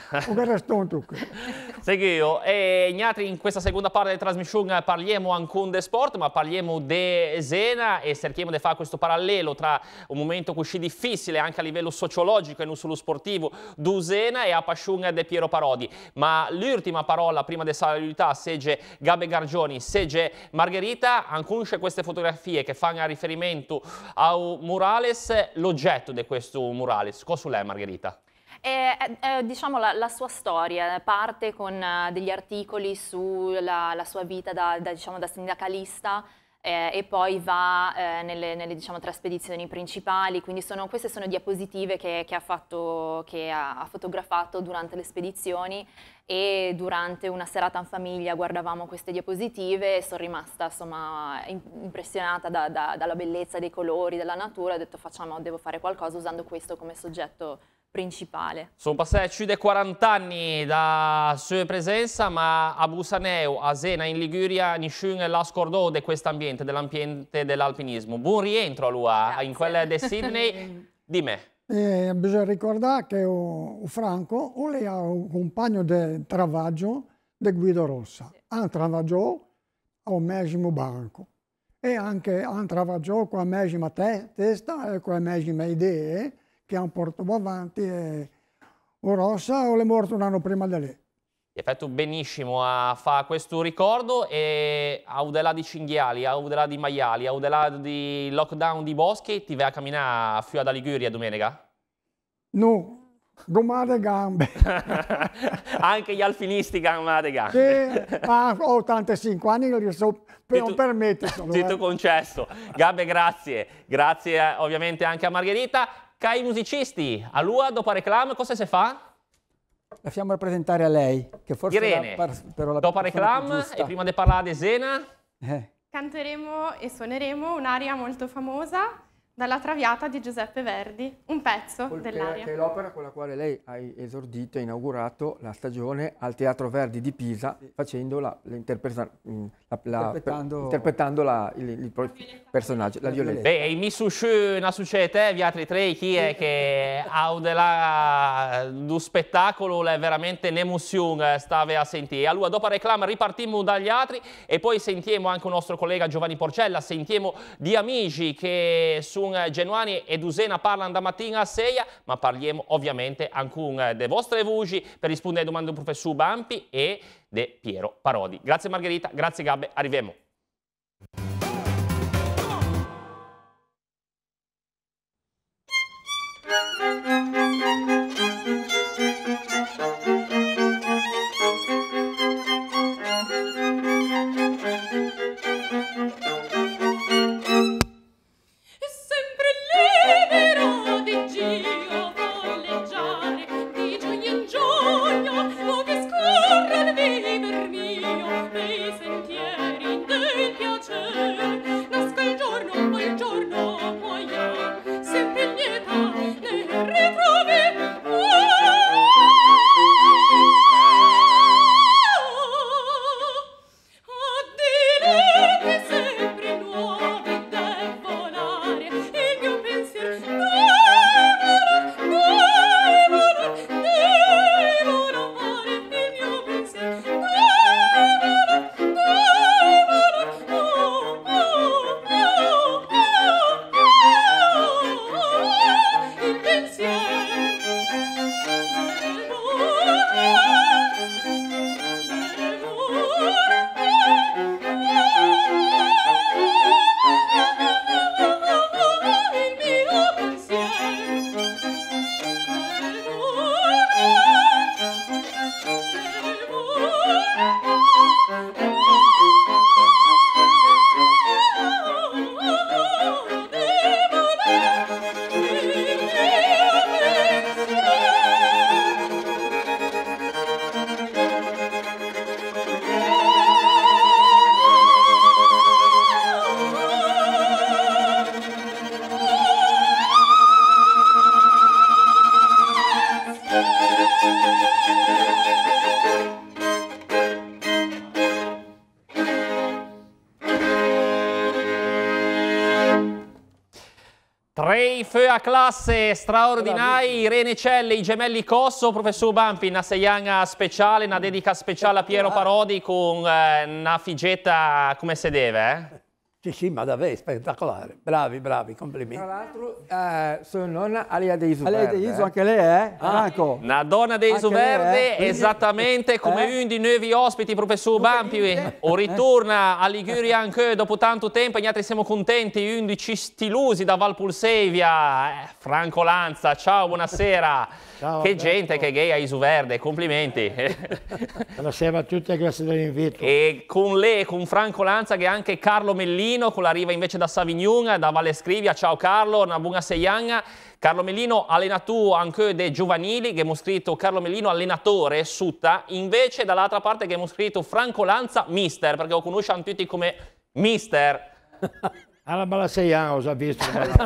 Seguio, e Gnatri in questa seconda parte della trasmissione parliamo anche di sport, ma parliamo di Zena e cerchiamo di fare questo parallelo tra un momento così difficile anche a livello sociologico e non solo sportivo di Zena e la passione di Piero Parodi. Ma l'ultima parola prima di salutare segge Gabe Gargioni, segge Margherita, anche queste fotografie che fanno riferimento a Murales, l'oggetto di questo Murales, cosa è Margherita? È, è, diciamo la, la sua storia parte con uh, degli articoli sulla la sua vita da, da, diciamo, da sindacalista eh, e poi va eh, nelle, nelle diciamo, tre spedizioni principali, quindi sono, queste sono diapositive che, che, ha, fatto, che ha, ha fotografato durante le spedizioni e durante una serata in famiglia guardavamo queste diapositive e sono rimasta insomma, impressionata da, da, dalla bellezza dei colori, della natura, ho detto facciamo, devo fare qualcosa usando questo come soggetto principale. Sono passati più di quaranta anni da sua presenza, ma a Busaneu, a Zena, in Liguria, nessuno l'ha scordato di questo ambiente, dell'ambiente dell'alpinismo. Buon rientro a lui, Grazie. In quella di Sydney. Di me. Eh, bisogna ricordare che o, o Franco o lei ha un compagno di travaggio di Guido Rossa. Sì. Ha travaggiato al medesimo banco e anche ha travaggiato con la medesima te testa e con le medesime idee che hanno portato avanti e o Rossa o le morto un anno prima di lei. Ti hai fatto benissimo a fare questo ricordo e al di là di cinghiali, al di là di maiali, al di là di lockdown di boschi, ti vai a camminare fuori da Liguria domenica? No, gommare le gambe. Anche gli alpinisti gommare le gambe. Sì, ma ho ottantacinque anni, non so, non permetterlo. Tutto eh. concesso. Gabe, grazie. Grazie eh, ovviamente anche a Margherita. Cari musicisti, a Lua dopo reclame cosa si fa? Lasciamo rappresentare a lei, che forse Irene, la, però la dopo reclame e prima di parlare di Zena. Eh. Canteremo e suoneremo un'aria molto famosa dalla Traviata di Giuseppe Verdi, un pezzo dell'aria. Che è l'opera con la quale lei ha esordito e inaugurato la stagione al Teatro Verdi di Pisa, facendo la, interpreta, la, la, interpretando, interpretando la, il, il, il personaggio, la Violetta. Beh, mi su una società, gli altri tre, chi è che ha dello spettacolo è veramente un'emozione, stave a sentire. Allora, dopo la reclama ripartiamo dagli altri e poi sentiamo anche il nostro collega Giovanni Porcella, sentiamo di amici che sono Genuani e Zena parlano da mattina a sera, ma parliamo ovviamente anche delle vostre voci per rispondere alle domande del professor Bampi e di Piero Parodi. Grazie Margherita, grazie Gabbe, arriviamo. Dei sentieri in Tre a classe straordinari, Irene Celle, i gemelli Cosso, professor Bampi, una seiana speciale, una dedica speciale a Piero Parodi con eh, una figetta come si deve, eh? Sì, sì, ma davvero spettacolare. Bravi, bravi, complimenti. Tra l'altro, eh, sua nonna Alia De Isu. Alia De Isu, anche lei, eh? Ah. Ecco. Una donna De Isu Verde, lei, eh? esattamente come Eh? uno dei nuovi ospiti, professor Bampi. O ritorna a Liguria anche dopo tanto tempo, e noi altri siamo contenti, uno di stilusi da Valpulsevia, eh, Franco Lanza, ciao, buonasera. Ciao, che Alberto. gente che è gay a Isu Verde, complimenti. Buonasera a tutti e grazie dell'invito. E con lei, con Franco Lanza, che è anche Carlo Mellino, con l'arriva invece da Savignon, da Valle Scrivia. Ciao Carlo, una buona seiana. Carlo Mellino, allenatore anche dei giovanili, che abbiamo scritto Carlo Mellino, allenatore, sutta. Invece dall'altra parte che abbiamo scritto Franco Lanza, mister, perché lo conosciamo tutti come mister. Alla bella seiana, ho già visto.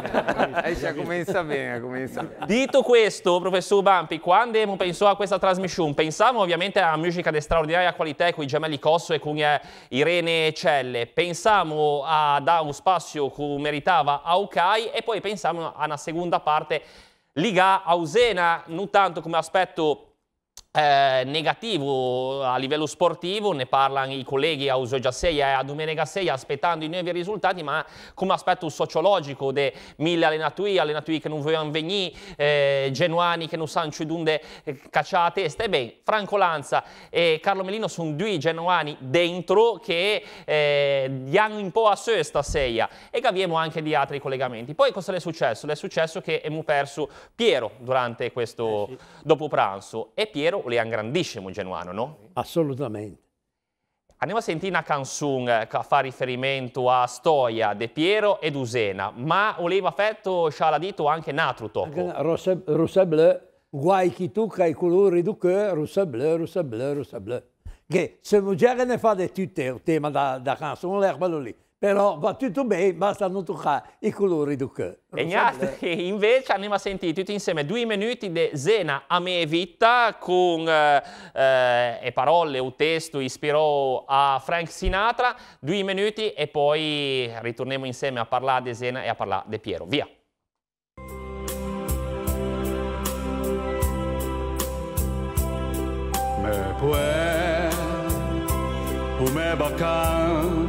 Eh, già comincia bene, comincia bene. Dito questo, professor Bampi, quando abbiamo pensato a questa trasmissione, pensavamo ovviamente alla musica di straordinaria qualità con i gemelli Cosso e con eh, Irene Celle, pensavamo a dare un spazio che meritava a Ucai e poi pensavamo a una seconda parte Liga a Usena, non tanto come aspetto Eh, negativo a livello sportivo, ne parlano i colleghi a Uso sei e a Domenica sei aspettando i nuovi risultati, ma come aspetto sociologico de mille allenatori, allenatori che non vogliono venire, eh, genuani che non sanno dove eh, cacciare la testa. E beh, Franco Lanza e Carlo Mellino sono due genuani dentro che eh, diano un po' a sé stasera e che abbiamo anche di altri collegamenti. Poi cosa è successo? È successo che abbiamo perso Piero durante questo eh sì. dopo pranzo e Piero è un grandissimo genuano, no? Assolutamente. Andiamo a sentire una canzone che fa riferimento a storia di Piero ed Usena, ma voleva fatto, ci ha detto anche un altro tocco. Rosse, rosse blu, guai chi tocca i colori du cœur, rosse blu, rosse blu, rosse blu. Che se Muggere ne fa di tutto il tema da, da canzone, non è quello lì. Però va tutto bene, basta non toccare i colori du cœur. E gli altri invece andiamo a sentire tutti insieme due minuti di Zena a me vita con eh, eh, parole o testo ispirò a Frank Sinatra, due minuti e poi ritorniamo insieme a parlare di Zena e a parlare di Piero. Via! Me puè, o me bacan,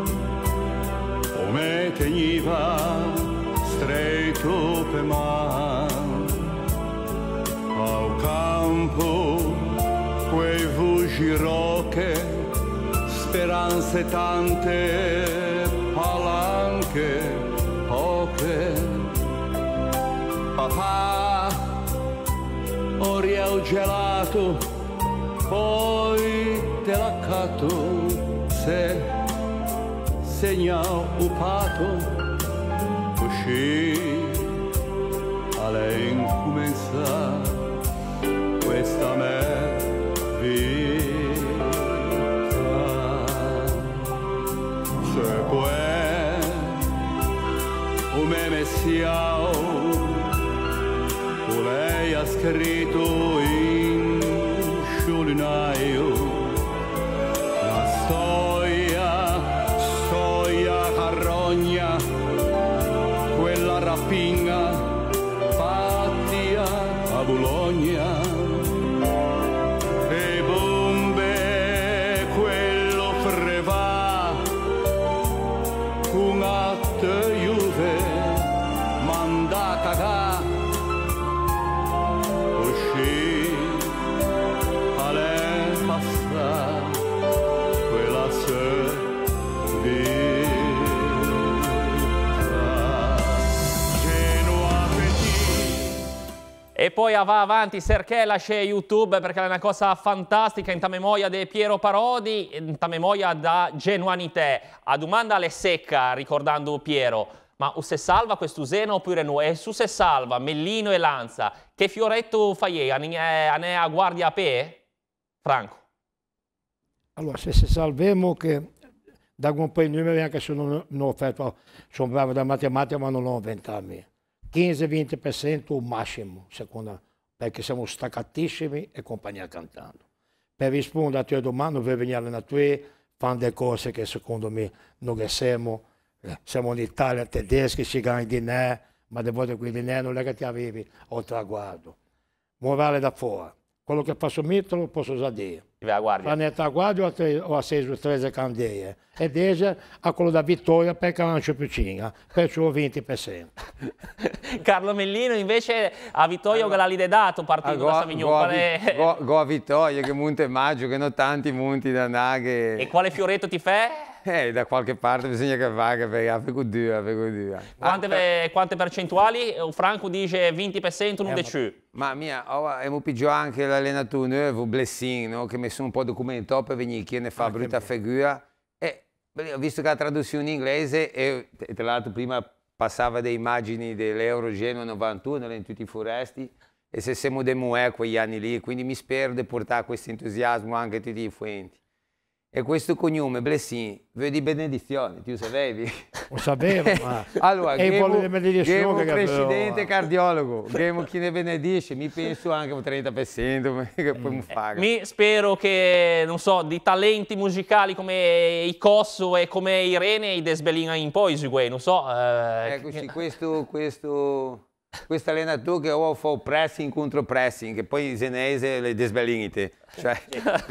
o me teniva stretto per man, al campo quei fugiroche, speranze tante, palanche poche. Papà, ora gelato, poi te l'accatto, se segna un pato, così a lei incomincia questa me vita. Se puoi, o me messiao, o lei ha scritto in sciolinaio la storia, storia carrogna, quella rapina fatta a Bologna, e bombe quello freva con atte Juve mandata da uscì alle passa quella servita. E poi va avanti Serché lascia YouTube perché è una cosa fantastica in ta memoria di Piero Parodi, in ta memoria da genuanità. A domanda alle secca ricordando Piero, ma o se salva questo Usena oppure no? E su se salva Mellino e Lanza, che fioretto fai? Ane a guardia a pe? Franco. Allora, se si salviamo che da un po' di numeri anche se non ho fatto, sono bravo da matematica ma non ho vent'anni. quindici venti per cento massimo, secondo, perché siamo staccatissimi e compagnia cantando. Per rispondere a tua domanda, vuoi venire allenatori, fanno delle cose che secondo me non siamo, siamo in Italia, tedeschi, ci ganno di ne, ma delle volte quelli non è che ti arrivi al traguardo. Morale da fuori, quello che posso mettere lo posso già dire. Fa nel traguardo ho acceso tredici candele e adesso a quello da vittoria perché non c'è più cinga, perciò il venti per cento. Carlo Mellino invece a Vittorio allora, che l'ha dato partito da Savignon. Go, quale... go, go a Vittorio, che monte maggio, che non tanti monti da naghe. E quale fioretto ti fai? Eh, da qualche parte bisogna che vada, perché è dura, è dura. Quante, ah, quante percentuali? Franco dice venti per cento, non eh, più. Ma mia, ora abbiamo più anche l'allenatore nuovo, Blessing, no? Che mi sono un po' documentato per venire qui e ne fa ah, brutta figura. E ho visto che la traduzione in inglese, e tra l'altro prima passava delle immagini dell'Euro Genoa novantuno in tutti i foresti, e se siamo dei Moè quegli anni lì, quindi mi spero di portare questo entusiasmo anche a tutti i fuenti. E questo cognome, Blessing, vedi benedizione, tu sapevi? Lo sapevo, ma... Allora, Gemo presidente cardiologo, Gemo chi ne benedisce, mi penso anche un trenta per cento che poi mi paga. Mi spero che, non so, di talenti musicali come i Cosso e come Irene, i desbelina in poi, non so. Eh... Eccoci, questo... questo... Questo allenatore che ora fa pressing contro pressing, che poi in senese le desbelinite, cioè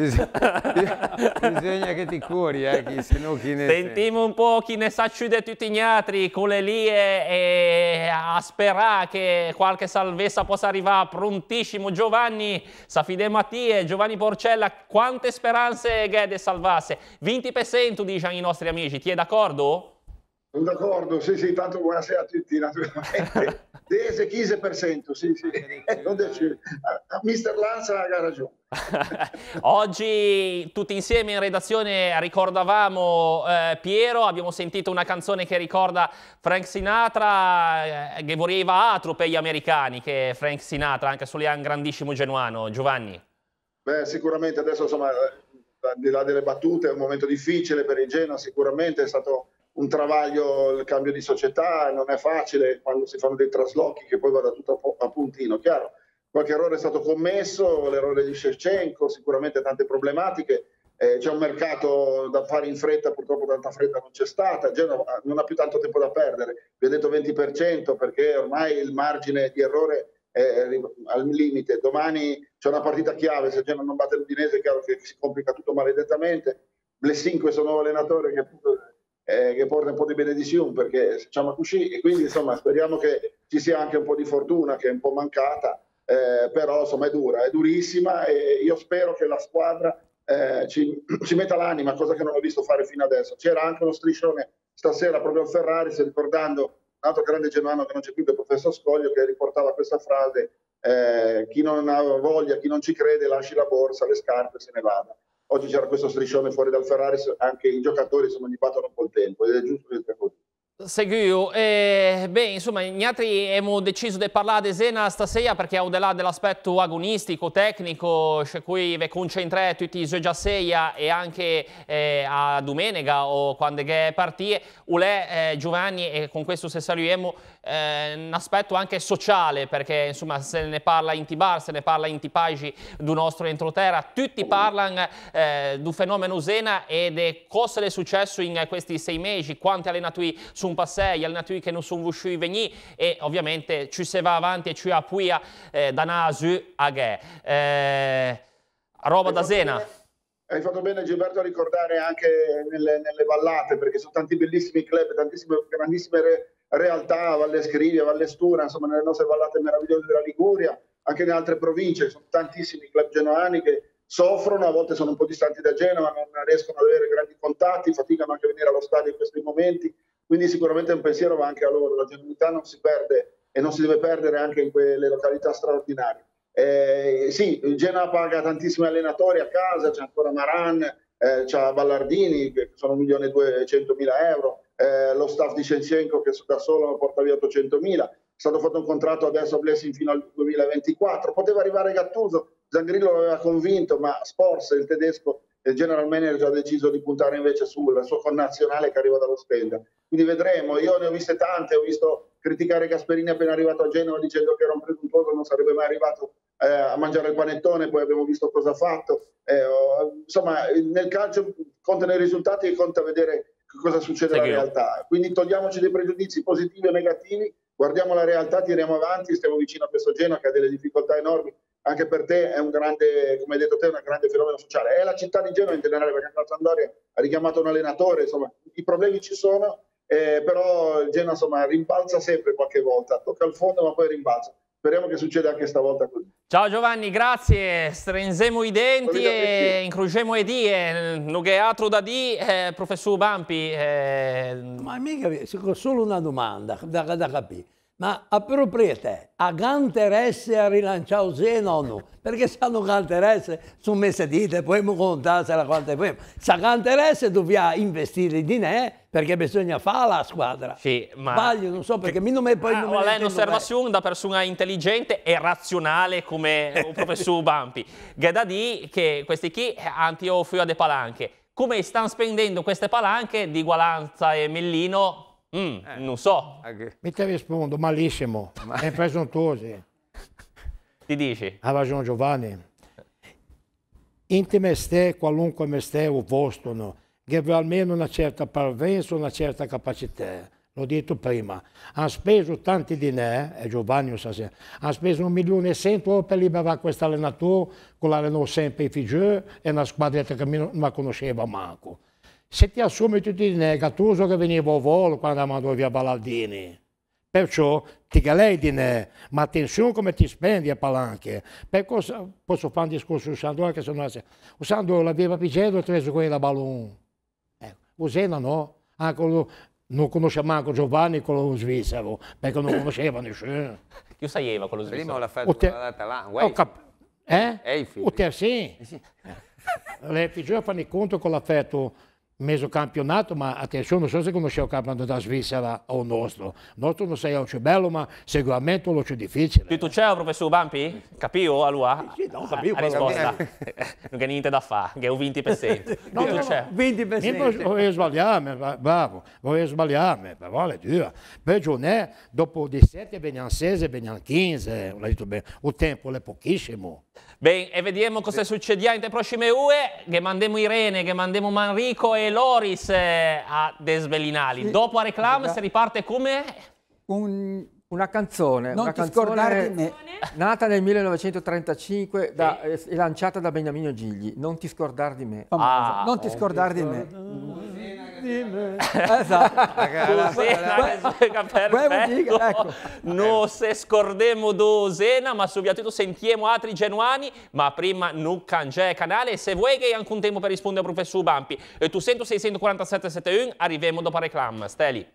bisogna che ti curi, eh, chi, se no chi ne... Sentiamo un po' chi ne sa ciude tutti gli altri con le lie e a sperare che qualche salvezza possa arrivare prontissimo. Giovanni, Safide Mattia, Giovanni Porcella, quante speranze che di salvarsi? venti per cento dicono i nostri amici, ti è d'accordo? Sono d'accordo, sì, sì, tanto buonasera a tutti, naturalmente. Dese quindici per cento, sì, sì. mister Lanza ha ragione. Oggi tutti insieme in redazione ricordavamo eh, Piero, abbiamo sentito una canzone che ricorda Frank Sinatra, eh, che voleva altro per gli americani che Frank Sinatra, anche se lui è un grandissimo genuano. Giovanni? Beh, sicuramente adesso, insomma, al di là delle battute, è un momento difficile per il Genoa, sicuramente è stato un travaglio, il cambio di società, non è facile quando si fanno dei traslochi che poi vada tutto a puntino, chiaro. Qualche errore è stato commesso, l'errore di Shevchenko, sicuramente tante problematiche, eh, c'è un mercato da fare in fretta, purtroppo tanta fretta non c'è stata, Genova non ha più tanto tempo da perdere, vi ho detto venti per cento perché ormai il margine di errore è al limite, domani c'è una partita chiave, se Genova non batte l'Udinese è chiaro che si complica tutto maledettamente, Blessing, questo nuovo allenatore che appunto... Eh, che porta un po' di benedizione perché siamo così e quindi insomma speriamo che ci sia anche un po' di fortuna che è un po' mancata, eh, però insomma è dura, è durissima e io spero che la squadra eh, ci, ci metta l'anima, cosa che non ho visto fare fino adesso. C'era anche uno striscione stasera proprio al Ferrari, se ricordando un altro grande genuano che non c'è più, che è il professor Scoglio, che riportava questa frase, eh, chi non ha voglia, chi non ci crede lasci la borsa, le scarpe e se ne vada. Oggi c'era questo striscione fuori dal Ferrari, anche i giocatori insomma gli battono un po' il tempo ed è giusto che sia così. Seguiu, eh, beh, insomma, gli altri abbiamo deciso di parlare di Zena stasera perché al di là dell'aspetto agonistico, tecnico, su cui vi concentrate tutti i giorni seia e anche eh, a domenica o quando è partire, ulè eh, Giovanni, e con questo se saluiamo, eh, un aspetto anche sociale perché insomma se ne parla in Tibar, se ne parla in tipaggi del nostro entroterra, tutti parlano eh, del fenomeno Zena e di cosa è successo in questi sei mesi, quanti allenatori sono un passeio, gli allenatori che non sono riusciti a venire e ovviamente ci si va avanti e ci appuia eh, da Nasu a Ghe. Eh, roba da Zena. Hai fatto bene Gilberto a ricordare anche nelle, nelle vallate perché sono tanti bellissimi club, tantissime grandissime re, realtà, Valle Scrivia, Valle Stura, insomma nelle nostre vallate meravigliose della Liguria, anche in altre province, sono tantissimi club genoani che soffrono, a volte sono un po' distanti da Genova, non riescono ad avere grandi contatti, faticano anche a venire allo stadio in questi momenti. Quindi sicuramente un pensiero va anche a loro, la genuinità non si perde e non si deve perdere anche in quelle località straordinarie. Eh, sì, il Genoa paga tantissimi allenatori a casa, c'è ancora Maran, eh, c'è Ballardini che sono un milione e duecentomila euro, eh, lo staff di Shevchenko che da solo porta via ottocentomila, è stato fatto un contratto adesso a Blessing fino al duemilaventiquattro, poteva arrivare Gattuso, Zangrillo lo aveva convinto, ma Spors, il tedesco, il general manager ha deciso di puntare invece sul suo connazionale che arriva dallo Stender. Quindi vedremo, io ne ho viste tante, ho visto criticare Gasperini appena arrivato a Genova dicendo che era un presuntuoso, non sarebbe mai arrivato eh, a mangiare il panettone, poi abbiamo visto cosa ha fatto. Eh, oh, insomma, nel calcio contano i risultati e conta vedere cosa succede nella realtà. Quindi togliamoci dei pregiudizi positivi o negativi guardiamo la realtà, tiriamo avanti, stiamo vicino a questo Genoa che ha delle difficoltà enormi. Anche per te è un grande, come hai detto te, un grande fenomeno sociale. È la città di Genova in generale, perché la Sampdoria ha richiamato un allenatore, insomma, i problemi ci sono, eh, però il Genoa insomma rimbalza sempre qualche volta, tocca il fondo ma poi rimbalza. Speriamo che succeda anche stavolta così. Ciao Giovanni, grazie. Stringiamo i denti e incrociamo i dita. Non che altro da dire, eh, professor Bampi. Eh... Ma mica, solo una domanda da, da capire. Ma a proprietà, a interesse a rilanciare Zena o no? Perché se hanno interesse, sono messe dite, poi mi contate quante poi. Se ha interesse dobbiamo investire di ne, perché bisogna fare la squadra. Sì, ma... Sbaglio, non so, perché mi non me, poi ah, non me lei è un'osservazione da persona intelligente e razionale come il professor Bampi. Che da dire che questi qui hanno offrito delle palanche. Come stanno spendendo queste palanche di Gualanza e Mellino? Mm, eh. Non so. Mi ti rispondo, malissimo, è presuntuosi. Ti dici? Ha ragione Giovanni. In te mestiere, qualunque mestiere o vostro, no, che avrà almeno una certa parvenza, una certa capacità. L'ho detto prima, hanno speso tanti dinari, e Giovanni lo sa sempre, hanno speso un milione e cento per liberare questo allenatore, che l'allenò sempre i figli e una squadretta che non la conosceva manco. Se ti assumi tutti i dinari, Gattuso che veniva a volo quando mandò via Ballaldini. Perciò ti galei dinari, ma attenzione come ti spendi a palanche. Per cosa posso fare un discorso su Sandro che se no o Sandro l'aveva pigiato e preso quello da ballone. Ecco, Usena no, anche lo, non conosce manco Giovanni quello svizzero, perché non conosceva nessuno. Chi sapeva quello svizzero? Prima l'ha fatto te... là, eh? Eiffel. O te sì. Le figure fanno conto con l'affetto mezzo campionato, ma attenzione, non so se conosce il campionato da Svizzera o il nostro. Il nostro non sei più bello, ma sicuramente lo più difficile. Tutto c'è, professor Bampi? Capivo allora? Sì, no, capivo. La risposta. Non c'è niente da fare, che è un venti per cento. No, Tutto no, c'è. venti per cento. Voglio sbagliarmi, bravo, voglio sbagliarmi, però è dura. Per giornate, dopo diciassette, veniamo sedici, veniamo quindici, l'ho detto bene, il tempo è pochissimo. Bene, e vediamo cosa succederà in te prossime ore, che mandiamo Irene, che mandiamo Manrico e Loris eh, a Desvelinali. Sì. Dopo a reclame si riparte come? Un, una canzone, non una ti canzone scordare di me. Nata nel millenovecentotrentacinque da, e eh, lanciata da Beniamino Gigli. Non ti scordare di me. Ah, non ti scordare di me. Di me. Esatto. Perfetto. Ecco. Non se scordemo do Zena, ma soprattutto sentiamo altri genuani, ma prima non cangiare canale. Se vuoi che hai anche un tempo per rispondere al professor Bampi, e tu sento sei quattro sette sette uno, arriviamo dopo reclame. Steli.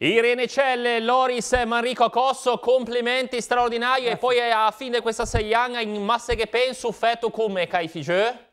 Irene Celle, Loris Manrico Cosso, complimenti straordinari. E poi a fine di questa sei anni in Masse che penso, fatto come Kai Figeux?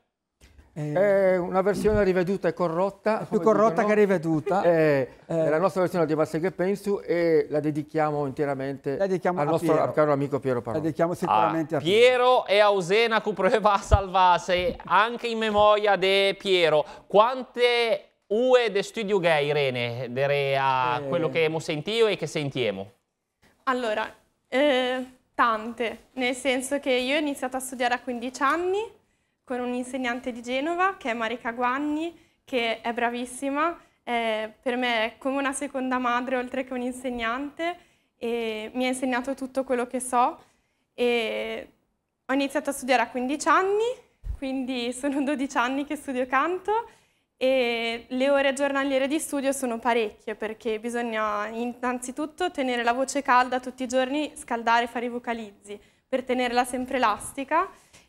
È una versione riveduta e corrotta. Più corrotta che riveduta. È, è la nostra versione di Masse che penso e la dedichiamo interamente la dedichiamo al nostro Piero. Caro amico Piero Parò. La dedichiamo sicuramente ah, a Piero. Piero e a Usena che prova a salvarsi anche in memoria di Piero. Quante ue de studio gay, Irene, dere a eh. quello che abbiamo sentito e che sentiamo? Allora, eh, tante, nel senso che io ho iniziato a studiare a quindici anni con un insegnante di Genova, che è Marica Guanni, che è bravissima, eh, per me è come una seconda madre oltre che un insegnante, e mi ha insegnato tutto quello che so. E ho iniziato a studiare a quindici anni, quindi sono dodici anni che studio canto, e le ore giornaliere di studio sono parecchie, perché bisogna innanzitutto tenere la voce calda tutti i giorni, scaldare, fare i vocalizzi, per tenerla sempre elastica.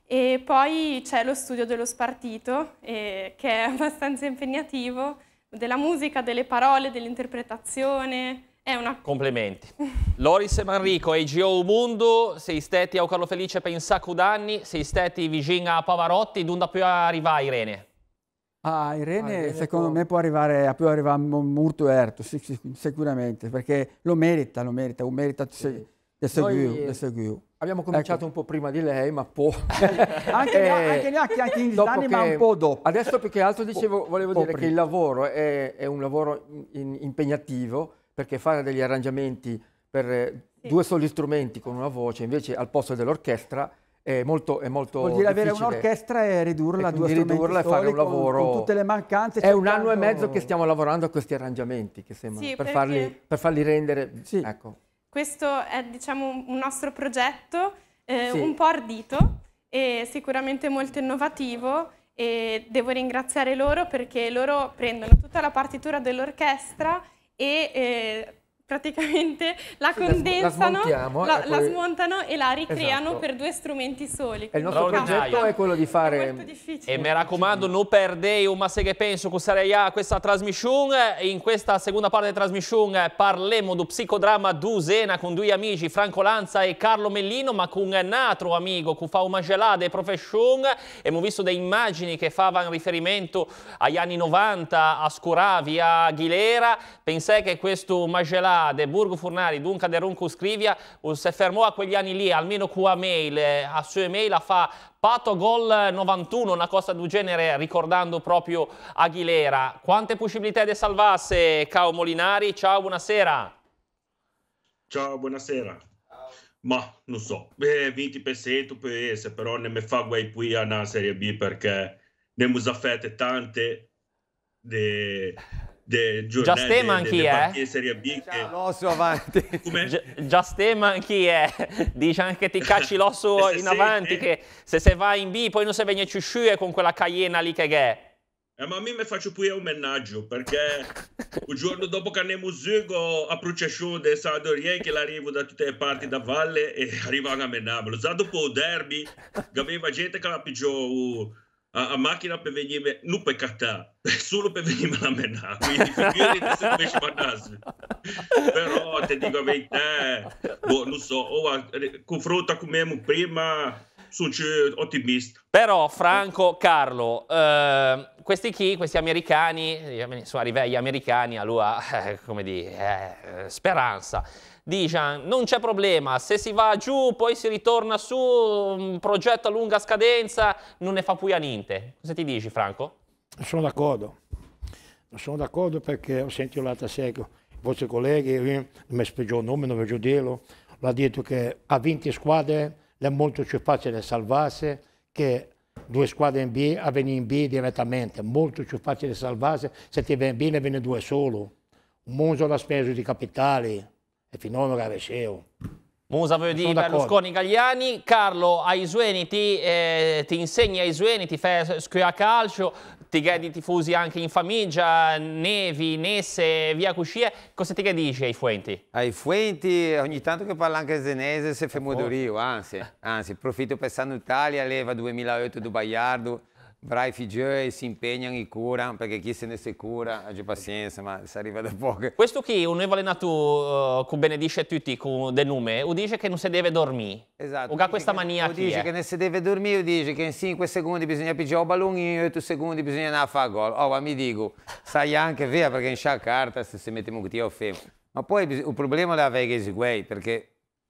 E poi c'è lo studio dello spartito, eh, che è abbastanza impegnativo, della musica, delle parole, dell'interpretazione. È una... Complimenti. Loris e Manrico, e Gio Mundo, sei stati a Carlo Felice per un sacco d'anni, sei stati vicino a Pavarotti, dove può arrivare Irene? Ah, Irene, ah, Irene secondo può... me può arrivare, può arrivare molto erto, sicuramente, perché lo merita, lo merita, lo merita sì. di seguire. Abbiamo cominciato ecco. un po' prima di lei, ma poi... anche, eh, anche, anche, anche in anni, ma un po' dopo. Adesso più che altro dicevo, volevo dire prima. che il lavoro è, è un lavoro in, impegnativo, perché fare degli arrangiamenti per sì. due soli strumenti con una voce, invece al posto dell'orchestra, è molto, è molto Vuol dire difficile. avere un'orchestra e ridurla a due strumenti ridurla e fare un lavoro... Con, con tutte le mancanze. È un anno e mezzo che stiamo lavorando a questi arrangiamenti, che sembrano, sì, per, perché... farli, per farli rendere... Sì. Ecco. Questo è, diciamo, un nostro progetto eh, sì. un po' ardito e sicuramente molto innovativo, e devo ringraziare loro perché loro prendono tutta la partitura dell'orchestra e eh, praticamente la condensano, la, la, e la poi... smontano e la ricreano esatto. per due strumenti soli. E il nostro progetto è quello di fare... E mi raccomando, non perdete un Masse che penso che sarà questa trasmissione. In questa seconda parte della trasmissione parleremo do psicodramma d'Usena con due amici, Franco Lanza e Carlo Mellino, ma con un altro amico che fa una gelata e professione. Abbiamo visto delle immagini che facevano riferimento agli anni novanta, a Scoravi, a Aguilera. Pensai che questo Magelà de Burgo Furnari, dunque de Ronco Scrivia, si fermò a quegli anni lì, almeno con a mail, a sue mail a fa Pato Gol novantuno, una cosa del genere, ricordando proprio Aguilera. Quante possibilità di salvarsi, Cao Molinari? Ciao, buonasera. Ciao, buonasera. Ma, non so, eh, venti per cento può essere, però non mi fa guai qui a Serie B perché ne abbiamo fatte tante de... Già stemma anche è? Serie B che... l'osso avanti. Già stemma anche è? Dice anche ti cacci l'osso in avanti, che se se va in B poi non si viene ciusciue con quella cayena lì che è. Eh, ma a me mi faccio pure un menaggio, perché il giorno dopo che andiamo zugo a processione del Sadorie che l'arrivo da tutte le parti da valle e arrivano a menarlo. Già dopo il derby, che aveva gente che la pigiò a, a macchina per venire, non per cattare, solo per venire a menare, quindi figurati se dovessi mandarsi. Però ti dico a te, boh, non so, oh, confronta con me prima, sono ottimista. Però Franco, Carlo, eh, questi chi, questi americani, sono arrivati gli americani, allora, eh, come dire, eh, speranza. Dice, non c'è problema, se si va giù poi si ritorna su, un progetto a lunga scadenza, non ne fa più a niente. Cosa ti dici, Franco? Sono d'accordo, sono d'accordo perché ho sentito l'altra sera, i vostri colleghi, non mi spiegò il nome, non voglio dirlo, l'ha detto che a venti squadre è molto più facile salvarsi che due squadre in B a venire in B direttamente, molto più facile salvarsi, se ti viene in B ne viene due solo. Un Monza l'ha speso di capitali. E finora non avescevo. Musa vuol dire Berlusconi Gagliani. Carlo, ai sueni ti, eh, ti insegni ai sueni, ti fai scuola calcio, ti chiedi tifosi anche in famiglia, Nevi, Nesse, via Cuscie. Cosa ti dici ai Fuenti? Ai Fuenti, ogni tanto che parla anche senese, se fa modorio, anzi, anzi, profitto per salutare, leva duemilaotto do Baiardo, bravi figli si impegnano e curano, perché chi se ne si cura ha già pazienza, ma si arriva da poco. Questo qui, un nuovo allenatore uh, che benedice tutti con del nome, o dice che non si deve dormire. Esatto. O ha questa mania O dice è? che non si deve dormire, o dice che in cinque secondi bisogna pigiare il ballone e otto secondi bisogna andare a fare gol. Oh, ma mi dico, sai anche vero, perché in scia carta se si mette un po' fermo. Ma poi il problema è la veghe guai, perché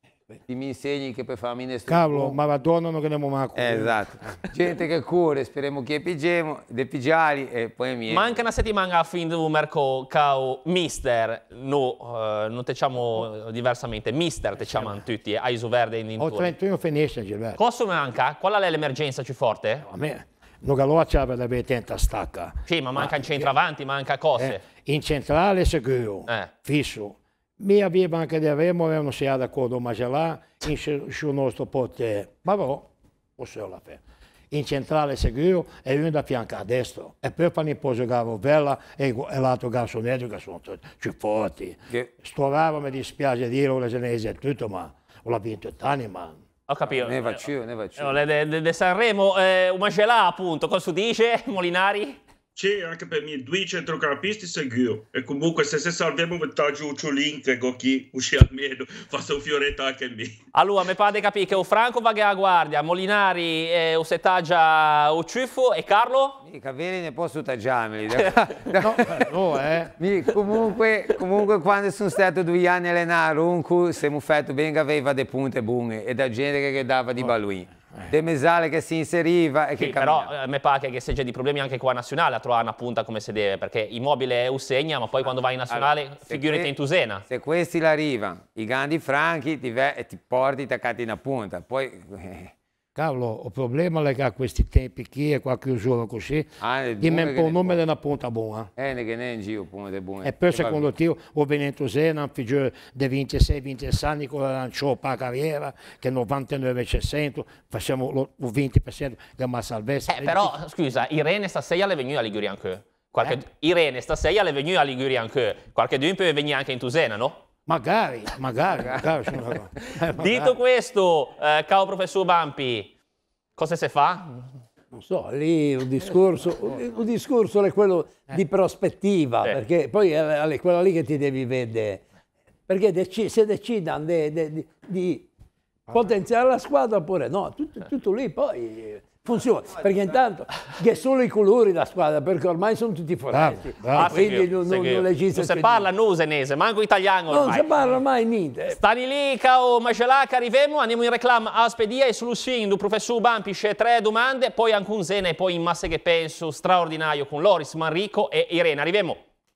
ti mi insegni che per farmi nessuno. Cavolo, ma madonna che ne manco. Eh, esatto. Gente che corre, speriamo che pigiamo, dei pigiali e poi mi. Manca una settimana a fine del mercato, cao mister, no, uh, non te diciamo diversamente, mister te chiamano tutti, a Iso Verde in Ho trentuno finisce, Gilberto. Cosa manca? Qual è l'emergenza più forte? A me, non galoccia per la tenta stacca. Sì, ma manca in centravanti, manca cose. Eh, in centrale sicuro, eh. fisso. Mi aveva anche di avermo, non si è d'accordo, ma ce l'ha sul nostro potere. Ma no, possiamo la fare. In centrale sicuro e uno da fianco a destra. E poi fanno poi giocare Vella e, e l'altro garçonetto che sono più forti. Che... Stovava, mi dispiace dirlo, le genesi e tutto, ma l'ha vinto tanti, ma... Ho capito. Ne faccio, ne faccio. De Sanremo, eh, una gelà appunto, cosa si dice, Molinari? Sì, anche per me due centrocampisti sicuro. E comunque se si salviamo metà giù il link, ecco chi uscì almeno, faccio un fioretto anche a me. Allora, mi pare di capire che o Franco va a guardia, Molinari e o setaggia o Ciuffo e Carlo? I capelli ne posso taggiarmeli. no, no, eh. Mi, comunque, comunque quando sono stato due anni a allenare Ronco, siamo fatto bene che aveva dei punte buone e da gente che dava di balloini. De Mesale che si inseriva e sì, che però eh, mi pare che se c'è di problemi anche qua nazionale a trovare una punta come si deve, perché Immobile è Usegna, ma poi quando vai in nazionale allora, figurati in Tusena. Se questi l'arrivano, i grandi franchi ti, e ti porti attaccati in una punta, poi... Eh. Cavolo, il problema è che a questi tempi chi è qualche giorno così, ah, dimmi un po' il nome della punta buona. Eh, che ne è in giro, punta buona. E poi secondo te, o venuto Zena, un figlio di ventisei ventisei anni con la lanciò per la carriera, che novantanove per cento, facciamo il venti per cento che mi salvezza. Eh, però, scusa, Irene stasera è venuta a Liguria anche. Qualche... Eh? Irene stasera è venuta a Liguria anche. Qualche giorno può venire anche in Tusena, no? Magari, magari, magari. magari. Dito questo, eh, caro professor Bampi, cosa si fa? Non so, lì il discorso, il discorso è quello eh. di prospettiva, eh. perché poi è, è quello lì che ti devi vedere. Perché dec se decidono di, di, di potenziare la squadra oppure no, tutto, tutto lì poi... funziona, perché intanto che solo i colori da squadra, perché ormai sono tutti foresti, ah, quindi non, non, non esiste. Non si parla nusenese, manco italiano ormai. Non si parla mai niente. Stani lì, cao Macelac, arriviamo, andiamo in reclama a spedia e soluzione del professor Bampi, c'è tre domande, poi anche un Zena e poi in massa che penso straordinario con Loris, Manrico e Irene. Arriviamo.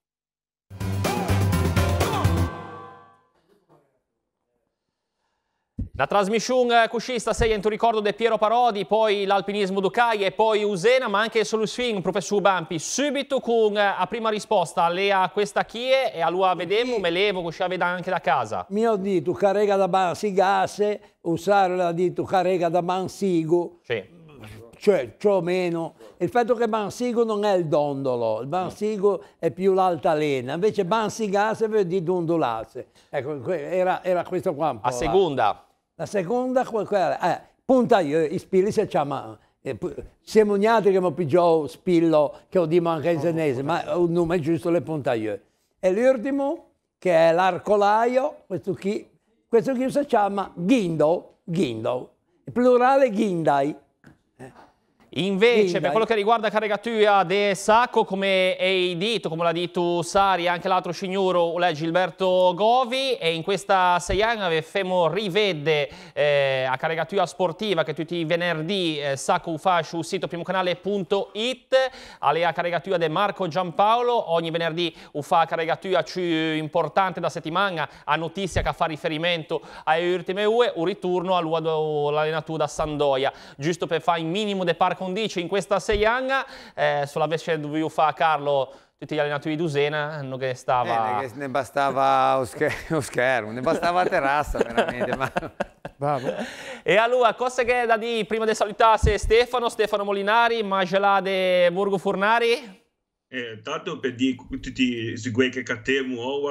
La trasmissione così stasera in ricordo di Piero Parodi, poi l'alpinismo Ducai e poi Usena, ma anche soluzione, professor Bampi, subito con la prima risposta lei a questa chie e allora vediamo, me levo, così la vedo anche da casa. Mi ho detto carrega da Bansigasse, usare l'ha detto carrega da Bansigo, sì. Cioè più o meno. Il fatto che Bansigo non è il dondolo, il Bansigo è più l'altalena, invece Bansigasse vuol dire dondolarsi. Ecco, era, era questo qua un po'. A seconda. La seconda, quella, eh, punta io, i spilli si chiama, eh, siamo gnati che mi pigiò spillo, che lo dico anche in senese, ma il nome è giusto, le punta io. E l'ultimo, che è l'arcolaio, questo qui, questo qui si chiama ghindo, ghindo, il plurale ghindai. Invece, per quello che riguarda Carregatua de Sacco, come hai detto, come l'ha detto Sari, anche l'altro signoro, è Gilberto Govi, e in questa seiana abbiamo rivede eh, a Carregatua Sportiva, che tutti i venerdì eh, Sacco fa sul sito primocanale punto it, alle a Carregatua de Marco Giampaolo, ogni venerdì fa Carregatua più importante da settimana, a notizia che fa riferimento alle ultime U E, un ritorno all'allenatura da Sandoia, giusto per fare il minimo di par condicio in questa seiana, eh, sulla vece dovevo fare Carlo tutti gli allenatori di Usena, non che stava... Eh, ne bastava lo schermo, ne bastava la terrazza veramente. Ma... Bravo. E allora, cosa che è da dire prima di salutarsi Stefano, Stefano Molinari, Magelà de Borgo Furnari? Eh, tanto per dire tutti i che cattiamo ora,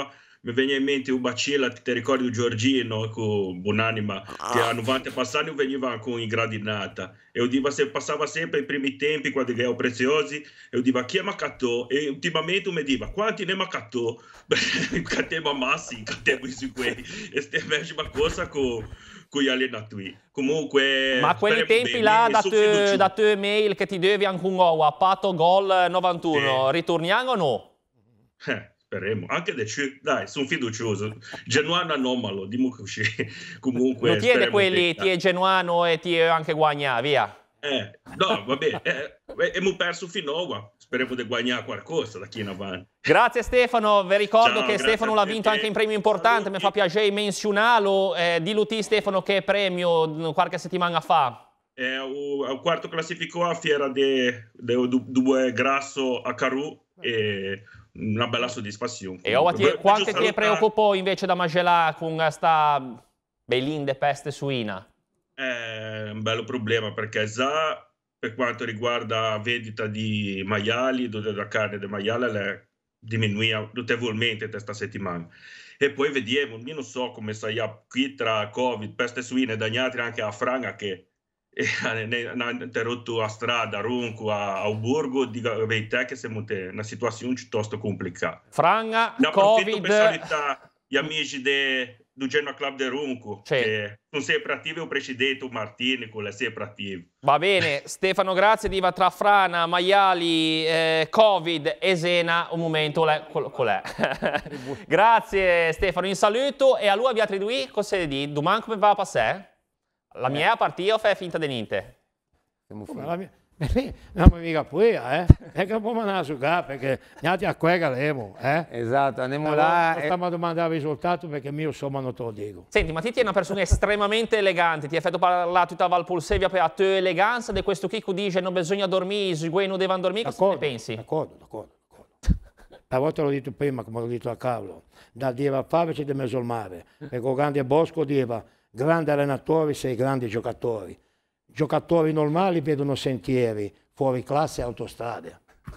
mi viene in mente un bacilla, ti ricordi Giorgino con Buonanima, che a novanta passati veniva con in gradinata e io dico, se passava sempre i primi tempi quando erano preziosi e io dico chi è maccatò e ultimamente mi diva quanti ne maccatò catema massi catema su quei e ste una cosa con con gli allenatori comunque ma quelli tempi bene, là da te, da te mail che ti devi anche un uovo a patto gol novantuno eh. ritorniamo o no? Eh. Speriamo, anche de dai, sono fiducioso. Genuano anomalo, dimmi così. Comunque, non ti è quelli, ti è genuano e ti è anche guagna, via. Eh, no, vabbè, eh, abbiamo perso finora. Speriamo di guadagnare qualcosa da qui in avanti. Grazie Stefano, vi ricordo Ciao, che Stefano l'ha vinto anche in premio importante, mi fa piacere menzionarlo. Eh, dillo ti Stefano che premio qualche settimana fa. È un quarto classificato a fiera di due grasso a Caru e una bella soddisfazione. E ora ti, quanto ti è preoccupato invece da Magellà con questa bellinde peste suina? È un bello problema perché già per quanto riguarda la vendita di maiali, della carne di maiale diminuisce notevolmente questa settimana. E poi vediamo, io non so come sarà qui tra Covid, peste suina e dagnati anche a Franga che hanno interrotto la strada, Ronco, a Auburgo, di verità che siamo in una situazione piuttosto complicata. Franga, ne Covid... per salutare gli amici del Genoa Club di Ronco, sì. Che sono sempre attivi, il presidente Martini, con le sempre attivi. Va bene, Stefano, grazie. Diva tra Frana, maiali, eh, Covid e Sena, un momento, qual è? Grazie Stefano, in saluto. E a lui abbiamo attribuito, cosa di? Domani come va a passare? La mia partita o fai finta di niente? La mia... Non mi mica poi, eh? È che può mandare su qua perché neanche a quella lemo, eh? Esatto, andiamo allora, là. Non stiamo a domandare il risultato perché io insomma non te lo dico. Senti, ma ti è una persona estremamente elegante, ti hai fatto parlare tutta Valpolsevia per la tua eleganza di questo chi dice non bisogna dormire, i guai non devono dormire, cosa ne pensi? D'accordo, d'accordo. A volte l'ho detto prima, come l'ho detto a Carlo, da dire a fare c'è di mezzo al mare, perché il grande Bosco diceva grandi allenatori, sei grandi giocatori. Giocatori normali vedono sentieri, fuori classe e autostrade.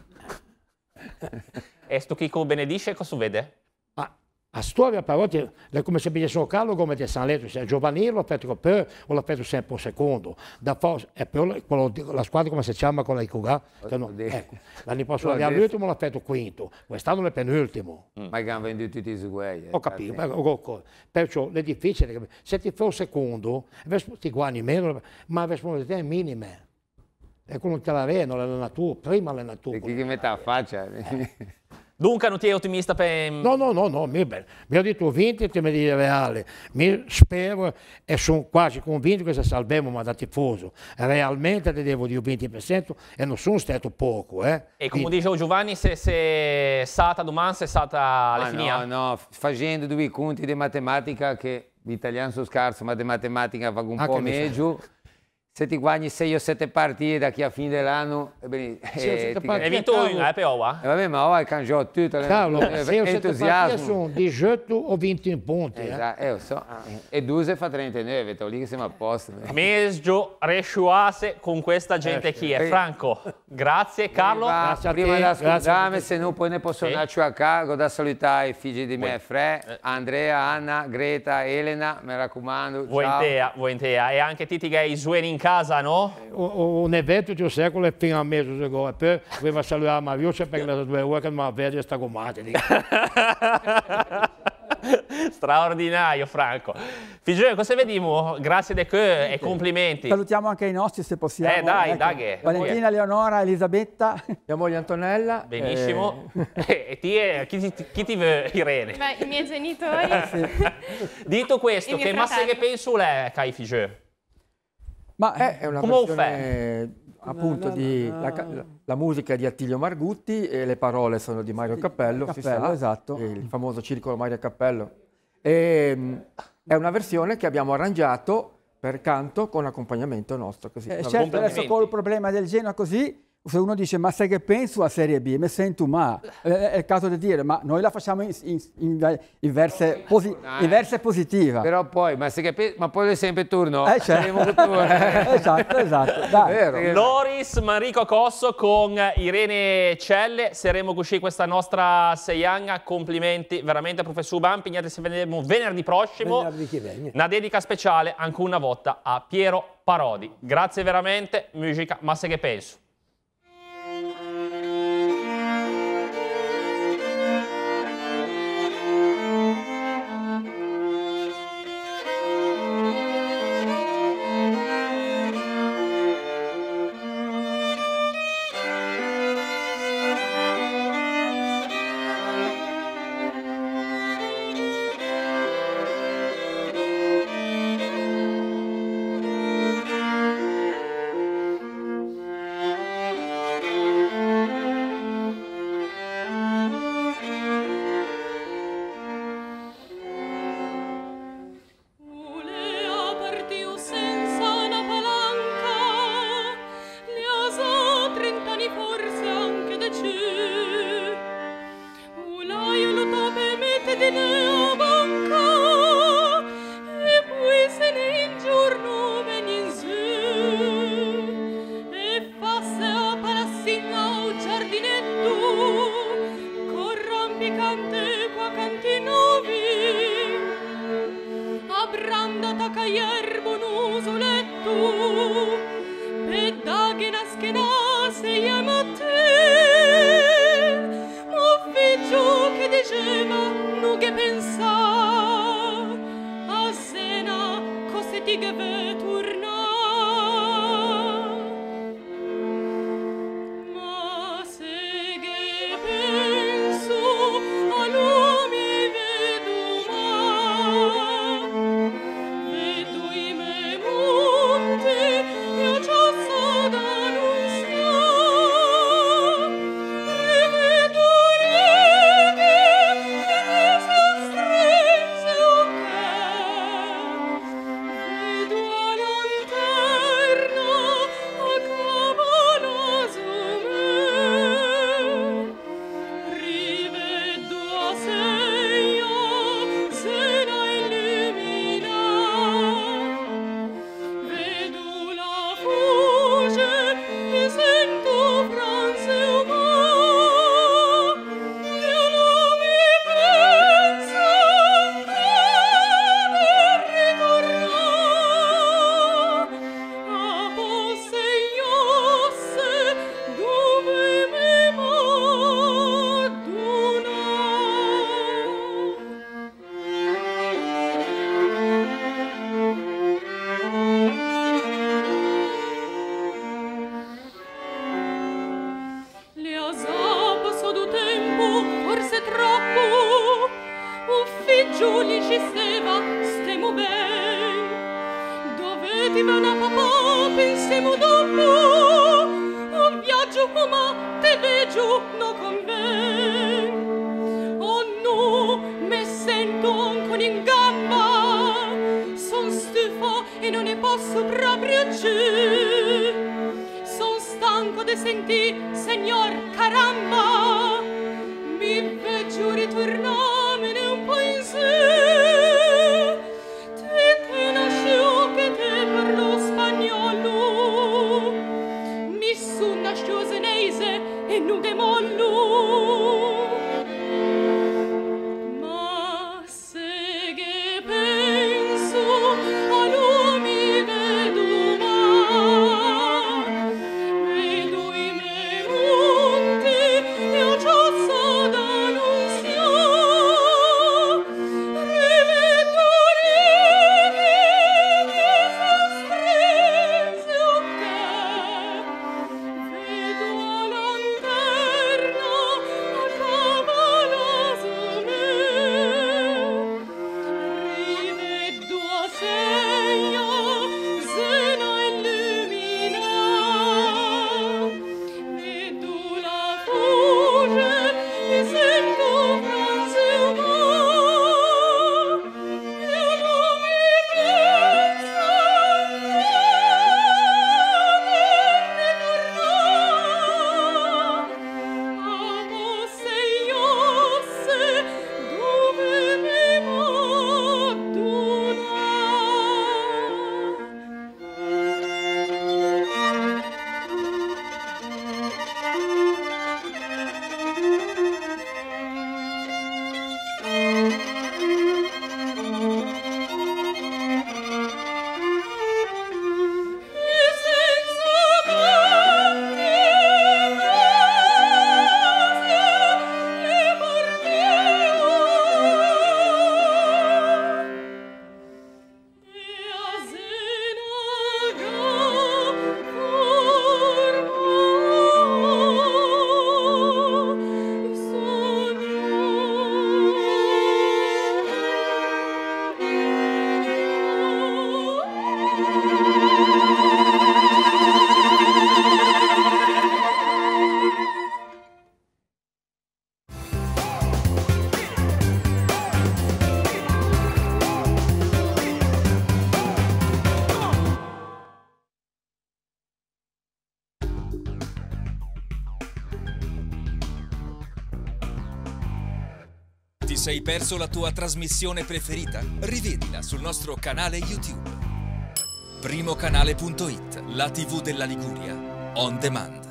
E sto Chico benedisce cosa vede? Ma a storia però è come se vedesse un Carlo come di San Letto, se è giovanile l'ho fatto per o l'ho fatto sempre un secondo. Da forza, e però quello, la squadra come si chiama con la Icugà, no, ecco, l'anno prossimo abbiamo l'ultimo l'ho fatto quinto, quest'anno è penultimo. Mm. Ma che hanno venduto tutti i uguali. Ho capito, ma, perciò è difficile, se ti fai un secondo, ti guadagni meno, ma le responsabilità minime. E quello te la vedono, l'allenatura, prima l'allenatura. E chi mette la faccia? Dunque non ti è ottimista per... No, no, no, no, mi, mi ha detto vinti, ti mi dice reale. Mi spero e sono quasi convinto che se salviamo ma da tifoso. Realmente ti devo dire il venti per cento e non sono stato poco. Eh. E come dice Giovanni, se, se stata domani, se è stata alla ah, finia? No, no, facendo due conti di matematica che l'italiano sono scarso, ma di matematica va un ah, po' meglio. Se ti guadagni sei o sette partite da qui a fine dell'anno, eh, hai vinto una, eh, per ora? Eh, vabbè, ma ora hai cambiato tutto. Carlo, sei o sette partite sono diciotto o venti punti. Eh. Esatto, eh, lo so. E due fa trentanove, te lo lì che siamo a posto. Meggio resciuase con questa gente qui. Eh, Franco, grazie Carlo. Va, grazie prima da scusarmi, se no poi ne posso sì. andare a cargo da salutare i figli di me, Fre, eh. Andrea, Anna, Greta, Elena, mi raccomando. Vuoi vuoi e anche Titi che hai i suoi in casa, no? Un evento di un secolo e fino a un mese ago. E poi prima salutare Mario, c'è perché le due ore che non vede sta con mate. Straordinario, Franco. Figlio, cosa vediamo? Grazie di che e complimenti. Salutiamo anche i nostri se possiamo. Eh dai, ecco. dai. Valentina, Leonora, Elisabetta. Mia moglie Antonella. Benissimo. E, e ti è, chi, ti, chi ti vuole, Irene? Beh, i miei genitori. sì. Dito questo, che massa che penso lei, Kai Figlio? Ma è, è una Come versione appunto di la, la, la musica di Attilio Margutti e le parole sono di Mario Cappello, Cappello, si sa, esatto. Il famoso circolo Mario Cappello. E, è una versione che abbiamo arrangiato per canto con accompagnamento nostro. Così. Eh, certo, adesso con il problema del Genoa così, se uno dice ma sai che penso a Serie B, mi sento male, è, è il caso di dire, ma noi la facciamo in, in, in, in, verse, posi, in verse positiva. Però poi, ma, se che, ma poi è sempre turno. Eh, certo. esatto, esatto. Dai. Loris Manrico Cosso con Irene Celle, saremo così questa nostra Seianga, complimenti veramente professor Bampi, niente se vedremo venerdì prossimo, venerdì che viene. Una dedica speciale ancora una volta a Piero Parodi. Grazie veramente, musica, ma se che penso. Io sei perso la tua trasmissione preferita? Rivedila sul nostro canale YouTube. primocanale punto it, la tivù della Liguria, on demand.